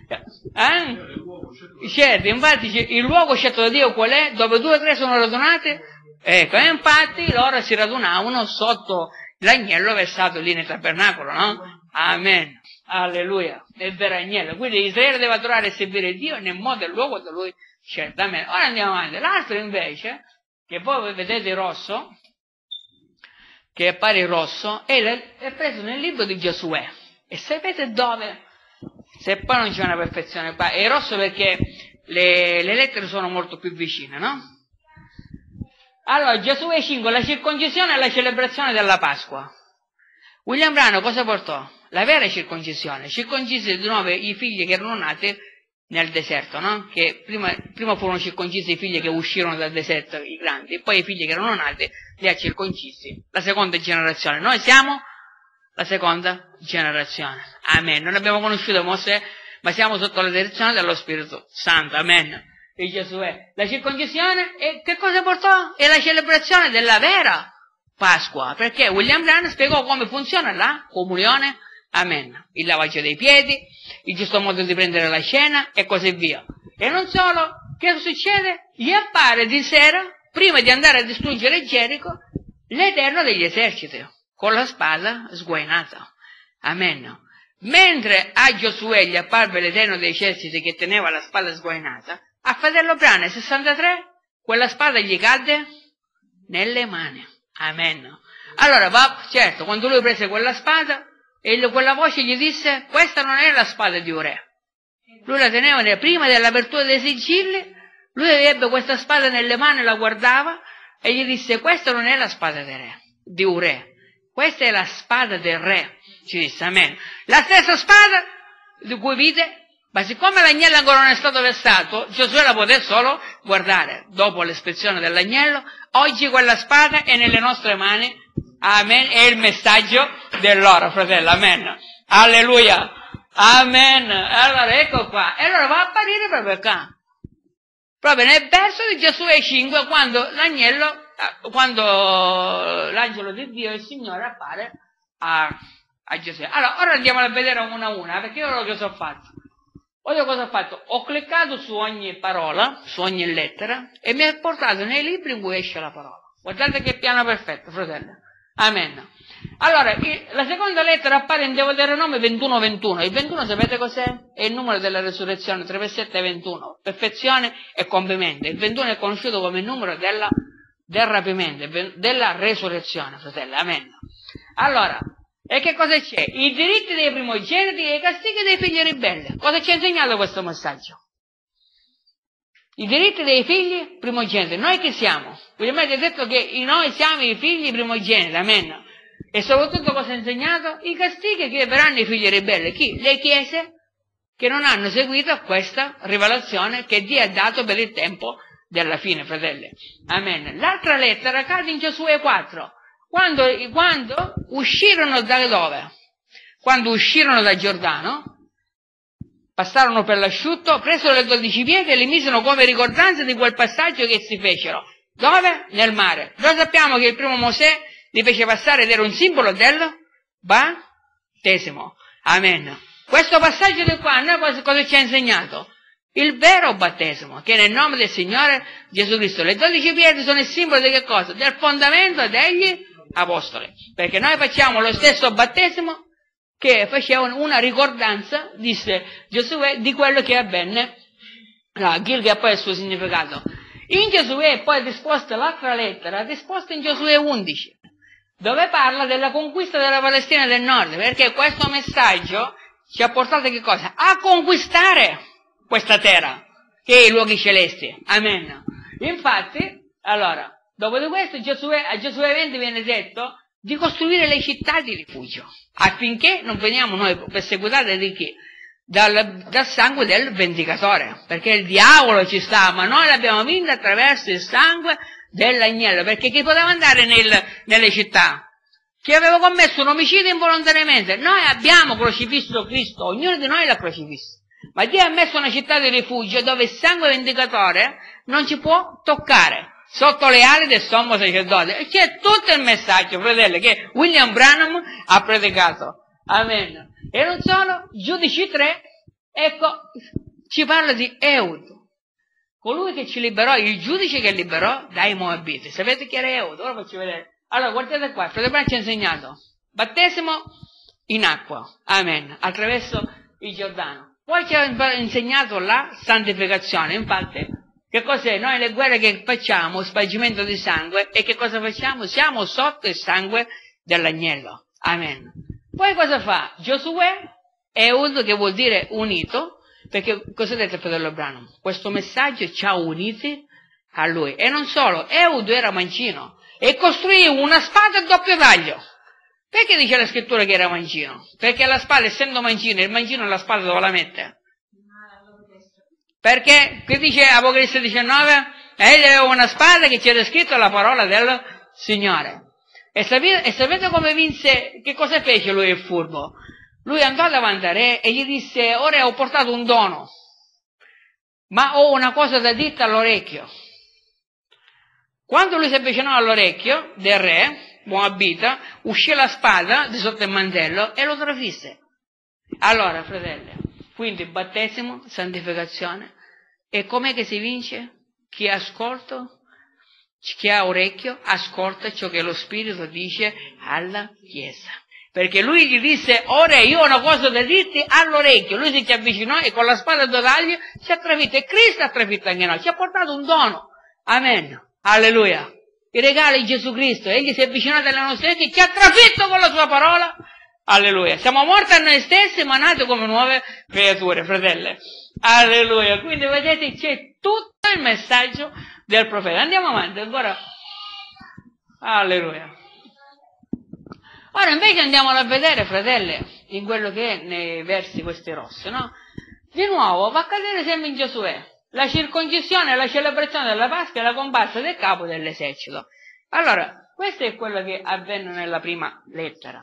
Certo, infatti il luogo scelto da Dio qual è? Dove 2 o 3 sono radunati? Ecco, e infatti loro si radunavano sotto l'agnello versato lì nel tabernacolo, no? Amen. Alleluia. Nel vero agnello. Quindi Israele deve adorare e servire Dio nel modo e luogo da lui scelto. Amen. Ora andiamo avanti. L'altro invece, che voi vedete il rosso, che appare il rosso, è preso nel libro di Giosuè. E sapete dove? Se poi non c'è una perfezione qua. È rosso perché le lettere sono molto più vicine, no? Allora, Giosuè 5, la circoncisione e la celebrazione della Pasqua. William Branham cosa portò? La vera circoncisione. Circoncise di nuovo i figli che erano nati nel deserto, no? Che prima furono circoncisi i figli che uscirono dal deserto, i grandi, e poi i figli che erano nati li ha circoncisi. La seconda generazione. Noi siamo la seconda generazione. Amen. Non abbiamo conosciuto Mosè, ma siamo sotto la direzione dello Spirito Santo. Amen. E Giosuè. La circoncisione, e che cosa portò? È la celebrazione della vera Pasqua, perché William Branham spiegò come funziona la comunione, amen, il lavaggio dei piedi, il giusto modo di prendere la cena e così via. E non solo, che succede? Gli appare di sera, prima di andare a distruggere Gerico, l'Eterno degli eserciti, con la spada sguainata, amen. Mentre a Giosuè gli apparve l'Eterno degli eserciti che teneva la spada sguainata, a fratello Branham 63, quella spada gli cadde nelle mani. Amen. Allora, certo, quando lui prese quella spada, quella voce gli disse, questa non è la spada di Ure. Lui la teneva prima dell'apertura dei sigilli, lui ebbe questa spada nelle mani, la guardava, e gli disse, questa non è la spada di Ure, questa è la spada del re. Ci disse, amen. La stessa spada di cui vide, ma siccome l'agnello ancora non è stato versato, Giosuè la poté solo guardare. Dopo l'ispezione dell'agnello, oggi quella spada è nelle nostre mani, amen, è il messaggio dell'oro, fratello, amen, alleluia, amen. Allora ecco qua, e allora va a apparire proprio qua, proprio nel verso di Giosuè 5, quando l'angelo di Dio, il Signore, appare a Giosuè. Allora, ora andiamo a vedere una a una, perché io cosa ho fatto? Ora cosa ho fatto? Ho cliccato su ogni parola, su ogni lettera, e mi ha portato nei libri in cui esce la parola. Guardate che piano perfetto, fratello. Amen. Allora, la seconda lettera appare in Deuteronomio 21:21. Il 21 sapete cos'è? È il numero della resurrezione, 3 versetti 21. Perfezione e compimento. Il 21 è conosciuto come il numero del rapimento, della resurrezione, fratello. Amen. Allora, e che cosa c'è? I diritti dei primogeniti e i castighi dei figli ribelli. Cosa ci ha insegnato questo messaggio? I diritti dei figli primogeniti. Noi chi siamo? William ha detto che noi siamo i figli primogeniti, amen. E soprattutto cosa ha insegnato? I castighi che verranno i figli ribelli. Chi? Le chiese che non hanno seguito questa rivelazione che Dio ha dato per il tempo della fine, fratelli. Amen. L'altra lettera cade in Giosuè 4. Quando uscirono da dove? Quando uscirono da Giordano, passarono per l'asciutto, presero le 12 pietre e le misero come ricordanza di quel passaggio che si fecero. Dove? Nel mare. Noi sappiamo che il primo Mosè li fece passare ed era un simbolo del battesimo. Amen. Questo passaggio di qua a noi cosa ci ha insegnato? Il vero battesimo, che è nel nome del Signore Gesù Cristo. Le 12 pietre sono il simbolo di che cosa? Del fondamento degli apostoli. Perché noi facciamo lo stesso battesimo che facevano una ricordanza, disse Giosuè, di quello che avvenne a Gilgal, poi il suo significato. In Giosuè poi è disposta l'altra lettera, disposta in Giosuè 11, dove parla della conquista della Palestina del Nord, perché questo messaggio ci ha portato che cosa? A conquistare questa terra, che è i luoghi celesti. Amen. Infatti, allora, dopo di questo a Giosuè 20 viene detto di costruire le città di rifugio, affinché non veniamo noi perseguitati di chi? Dal sangue del vendicatore, perché il diavolo ci sta, ma noi l'abbiamo vinto attraverso il sangue dell'agnello, perché chi poteva andare nelle città? Chi aveva commesso un omicidio involontariamente? Noi abbiamo crocifisso Cristo, ognuno di noi l'ha crocifisso, ma Dio ha messo una città di rifugio dove il sangue vendicatore non ci può toccare, sotto le ali del sommo sacerdote. E c'è tutto il messaggio, fratelli, che William Branham ha predicato. Amen. E non solo, Giudici 3, ecco, ci parla di Eud, colui che ci liberò, il giudice che liberò dai Moabiti. Sapete chi era Eud? Ora faccio vedere. Allora, guardate qua, fratello Branham ci ha insegnato battesimo in acqua, amen, attraverso il Giordano. Poi ci ha insegnato la santificazione. Infatti, che cos'è? Noi le guerre che facciamo, spargimento di sangue, e che cosa facciamo? Siamo sotto il sangue dell'agnello. Amen. Poi cosa fa? Giosuè, Eud, che vuol dire unito, perché cosa ha detto il fratello Branham? Questo messaggio ci ha uniti a lui. E non solo, Eud era mancino e costruì una spada a doppio taglio. Perché dice la scrittura che era mancino? Perché la spada, essendo mancino, il mancino la spada dove la mette? Perché, che dice Apocalisse 19? Egli aveva una spada che c'era scritto la parola del Signore. E sapete come vinse? Che cosa fece lui il furbo? Lui andò davanti al re e gli disse, ora ho portato un dono, ma ho una cosa da dirti all'orecchio. Quando lui si avvicinò all'orecchio del re, Moabita, uscì la spada di sotto il mantello e lo trafisse. Allora, fratelli, quindi battesimo, santificazione. E com'è che si vince? Chi ha ascolto, chi ha orecchio, ascolta ciò che lo Spirito dice alla Chiesa. Perché lui gli disse, ora io ho una cosa da dirti all'orecchio. Lui si ci avvicinò e con la spada da taglio ci ha trafitto. E Cristo ha trafitto anche noi, ci ha portato un dono. Amen. Alleluia. I regali di Gesù Cristo. Egli si è avvicinato alle nostre vite, ci ha trafitto con la sua parola. Alleluia. Siamo morti a noi stessi, ma nati come nuove creature, fratelli. Alleluia. Quindi vedete, c'è tutto il messaggio del profeta. Andiamo avanti ancora. Alleluia. Ora invece andiamo a vedere, fratelli, in quello che è nei versi questi rossi, no? Di nuovo va a cadere sempre in Giosuè. La circoncisione e la celebrazione della Pasqua e la comparsa del capo dell'esercito. Allora, questo è quello che avvenne nella prima lettera.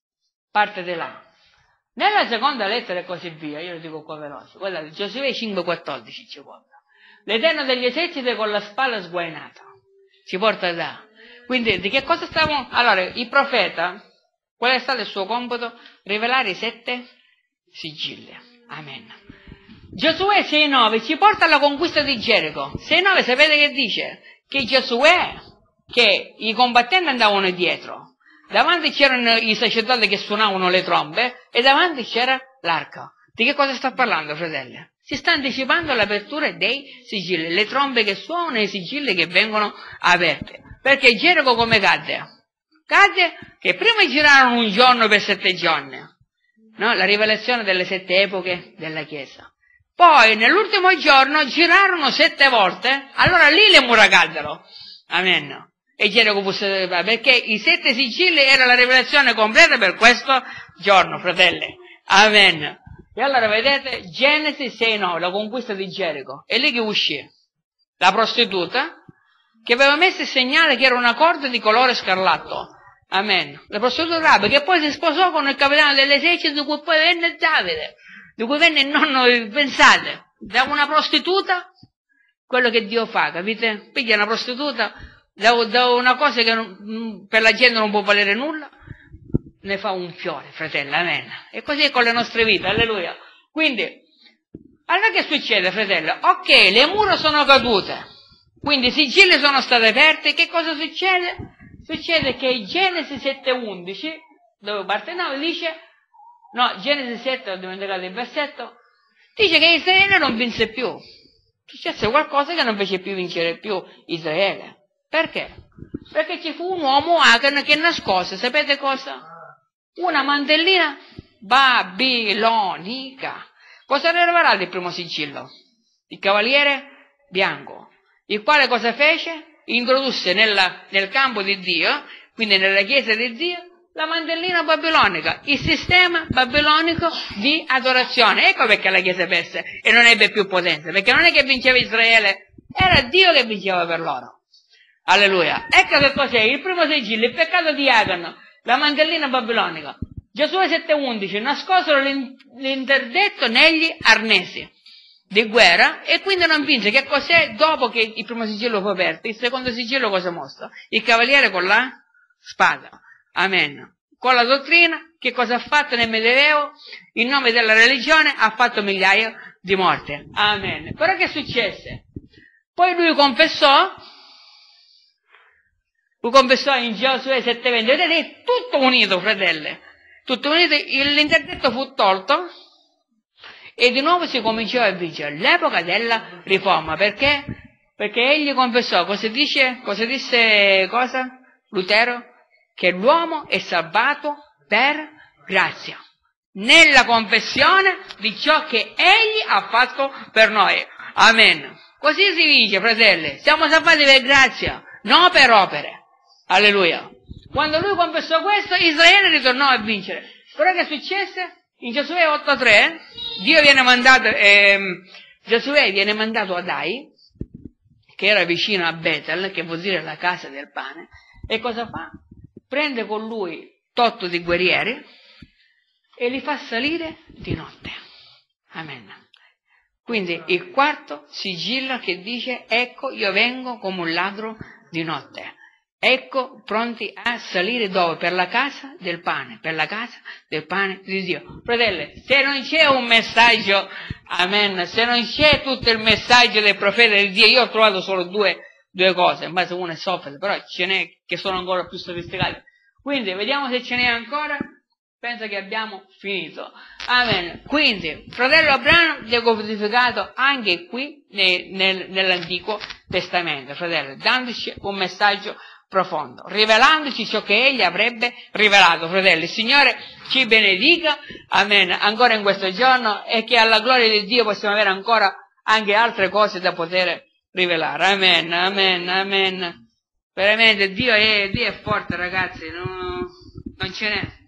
Parte di là. Nella seconda lettera e così via, io lo dico qua veloce, guardate, Giosuè 5,14 ci porta. L'Eterno degli eserciti con la spalla sguainata. Ci porta da. Quindi di che cosa stavamo? Allora, il profeta, qual è stato il suo compito? Rivelare i 7 sigilli. Amen. Giosuè 6,9 ci porta alla conquista di Gerico. 6,9 sapete che dice? Che Giosuè, che i combattenti andavano dietro, davanti c'erano i sacerdoti che suonavano le trombe e davanti c'era l'arca. Di che cosa sta parlando, fratelli? Si sta anticipando l'apertura dei sigilli, le trombe che suonano e i sigilli che vengono aperti. Perché Gerico come cadde? Cadde che prima girarono un giorno per 7 giorni, no? La rivelazione delle 7 epoche della Chiesa. Poi nell'ultimo giorno girarono 7 volte, allora lì le mura caddero. Amen. E Gerico perché i 7 sigilli era la rivelazione completa per questo giorno, fratelli. Amen. E allora vedete, Genesi 6,9, la conquista di Gerico. E lì che uscì? La prostituta, che aveva messo il segnale che era una corda di colore scarlatto. Amen. La prostituta Rabi, che poi si sposò con il capitano dell'esercito, di cui poi venne Davide, di cui venne il nonno, pensate, da una prostituta, quello che Dio fa, capite? Piglia una prostituta, da una cosa che per la gente non può valere nulla, ne fa un fiore, fratello, amen. E così è con le nostre vite, alleluia. Quindi, allora che succede, fratello? Ok, le mura sono cadute, quindi i sigilli sono stati aperti, che cosa succede? Succede che Genesi 7,11, dove parte 9, dice, no, Genesi 7, ho dimenticato il versetto, dice che Israele non vinse più. Successe qualcosa che non fece più vincere più Israele. Perché? Perché ci fu un uomo Achan che nascose, sapete cosa? Una mantellina babilonica. Cosa era rivelato il primo sigillo? Il cavaliere bianco, il quale cosa fece? Introdusse nel campo di Dio, quindi nella chiesa di Dio, la mantellina babilonica, il sistema babilonico di adorazione. Ecco perché la chiesa perse e non ebbe più potenza, perché non è che vinceva Israele, era Dio che vinceva per loro. Alleluia. Ecco che cos'è il primo sigillo, il peccato di Achan, la mantellina babilonica. Giosuè 7,11 nascosero l'interdetto negli arnesi di guerra e quindi non vince. Che cos'è? Dopo che il primo sigillo fu aperto, il secondo sigillo cosa mostra? Il cavaliere con la spada. Amen. Con la dottrina, che cosa ha fatto nel Medioevo? In nome della religione ha fatto migliaia di morti. Amen. Però che successe? Poi lui confessò in Giosuè 7,20. Vedete, è tutto unito, fratelli. Tutto unito, l'interdetto fu tolto e di nuovo si cominciò a vincere l'epoca della riforma. Perché? Perché egli confessò, cosa disse Lutero? Che l'uomo è salvato per grazia, nella confessione di ciò che egli ha fatto per noi. Amen. Così si dice, fratelli, siamo salvati per grazia, non per opere. Alleluia. Quando lui confessò questo, Israele ritornò a vincere. Però che successe? In Giosuè 8,3, Giosuè viene mandato ad Ai, che era vicino a Betel, che vuol dire la casa del pane, e cosa fa? Prende con lui tot di guerrieri e li fa salire di notte. Amen. Quindi il quarto sigillo che dice, ecco io vengo come un ladro di notte. ecco pronti a salire dove? Per la casa del pane, per la casa del pane di Dio. Fratelli, se non c'è un messaggio, amen, se non c'è tutto il messaggio del profeta di Dio, io ho trovato solo due cose, in base a una è Sofete, però ce n'è che sono ancora più sofisticate. Quindi, vediamo se ce n'è ancora. Penso che abbiamo finito. Amen. Quindi, fratello Abramo è codificato anche qui nell'Antico Testamento, fratello, dandoci un messaggio profondo, rivelandoci ciò che egli avrebbe rivelato, fratelli. Il Signore ci benedica, amen, ancora in questo giorno, e che alla gloria di Dio possiamo avere ancora anche altre cose da poter rivelare. Amen, amen, amen. Veramente Dio è forte, ragazzi, non ce n'è.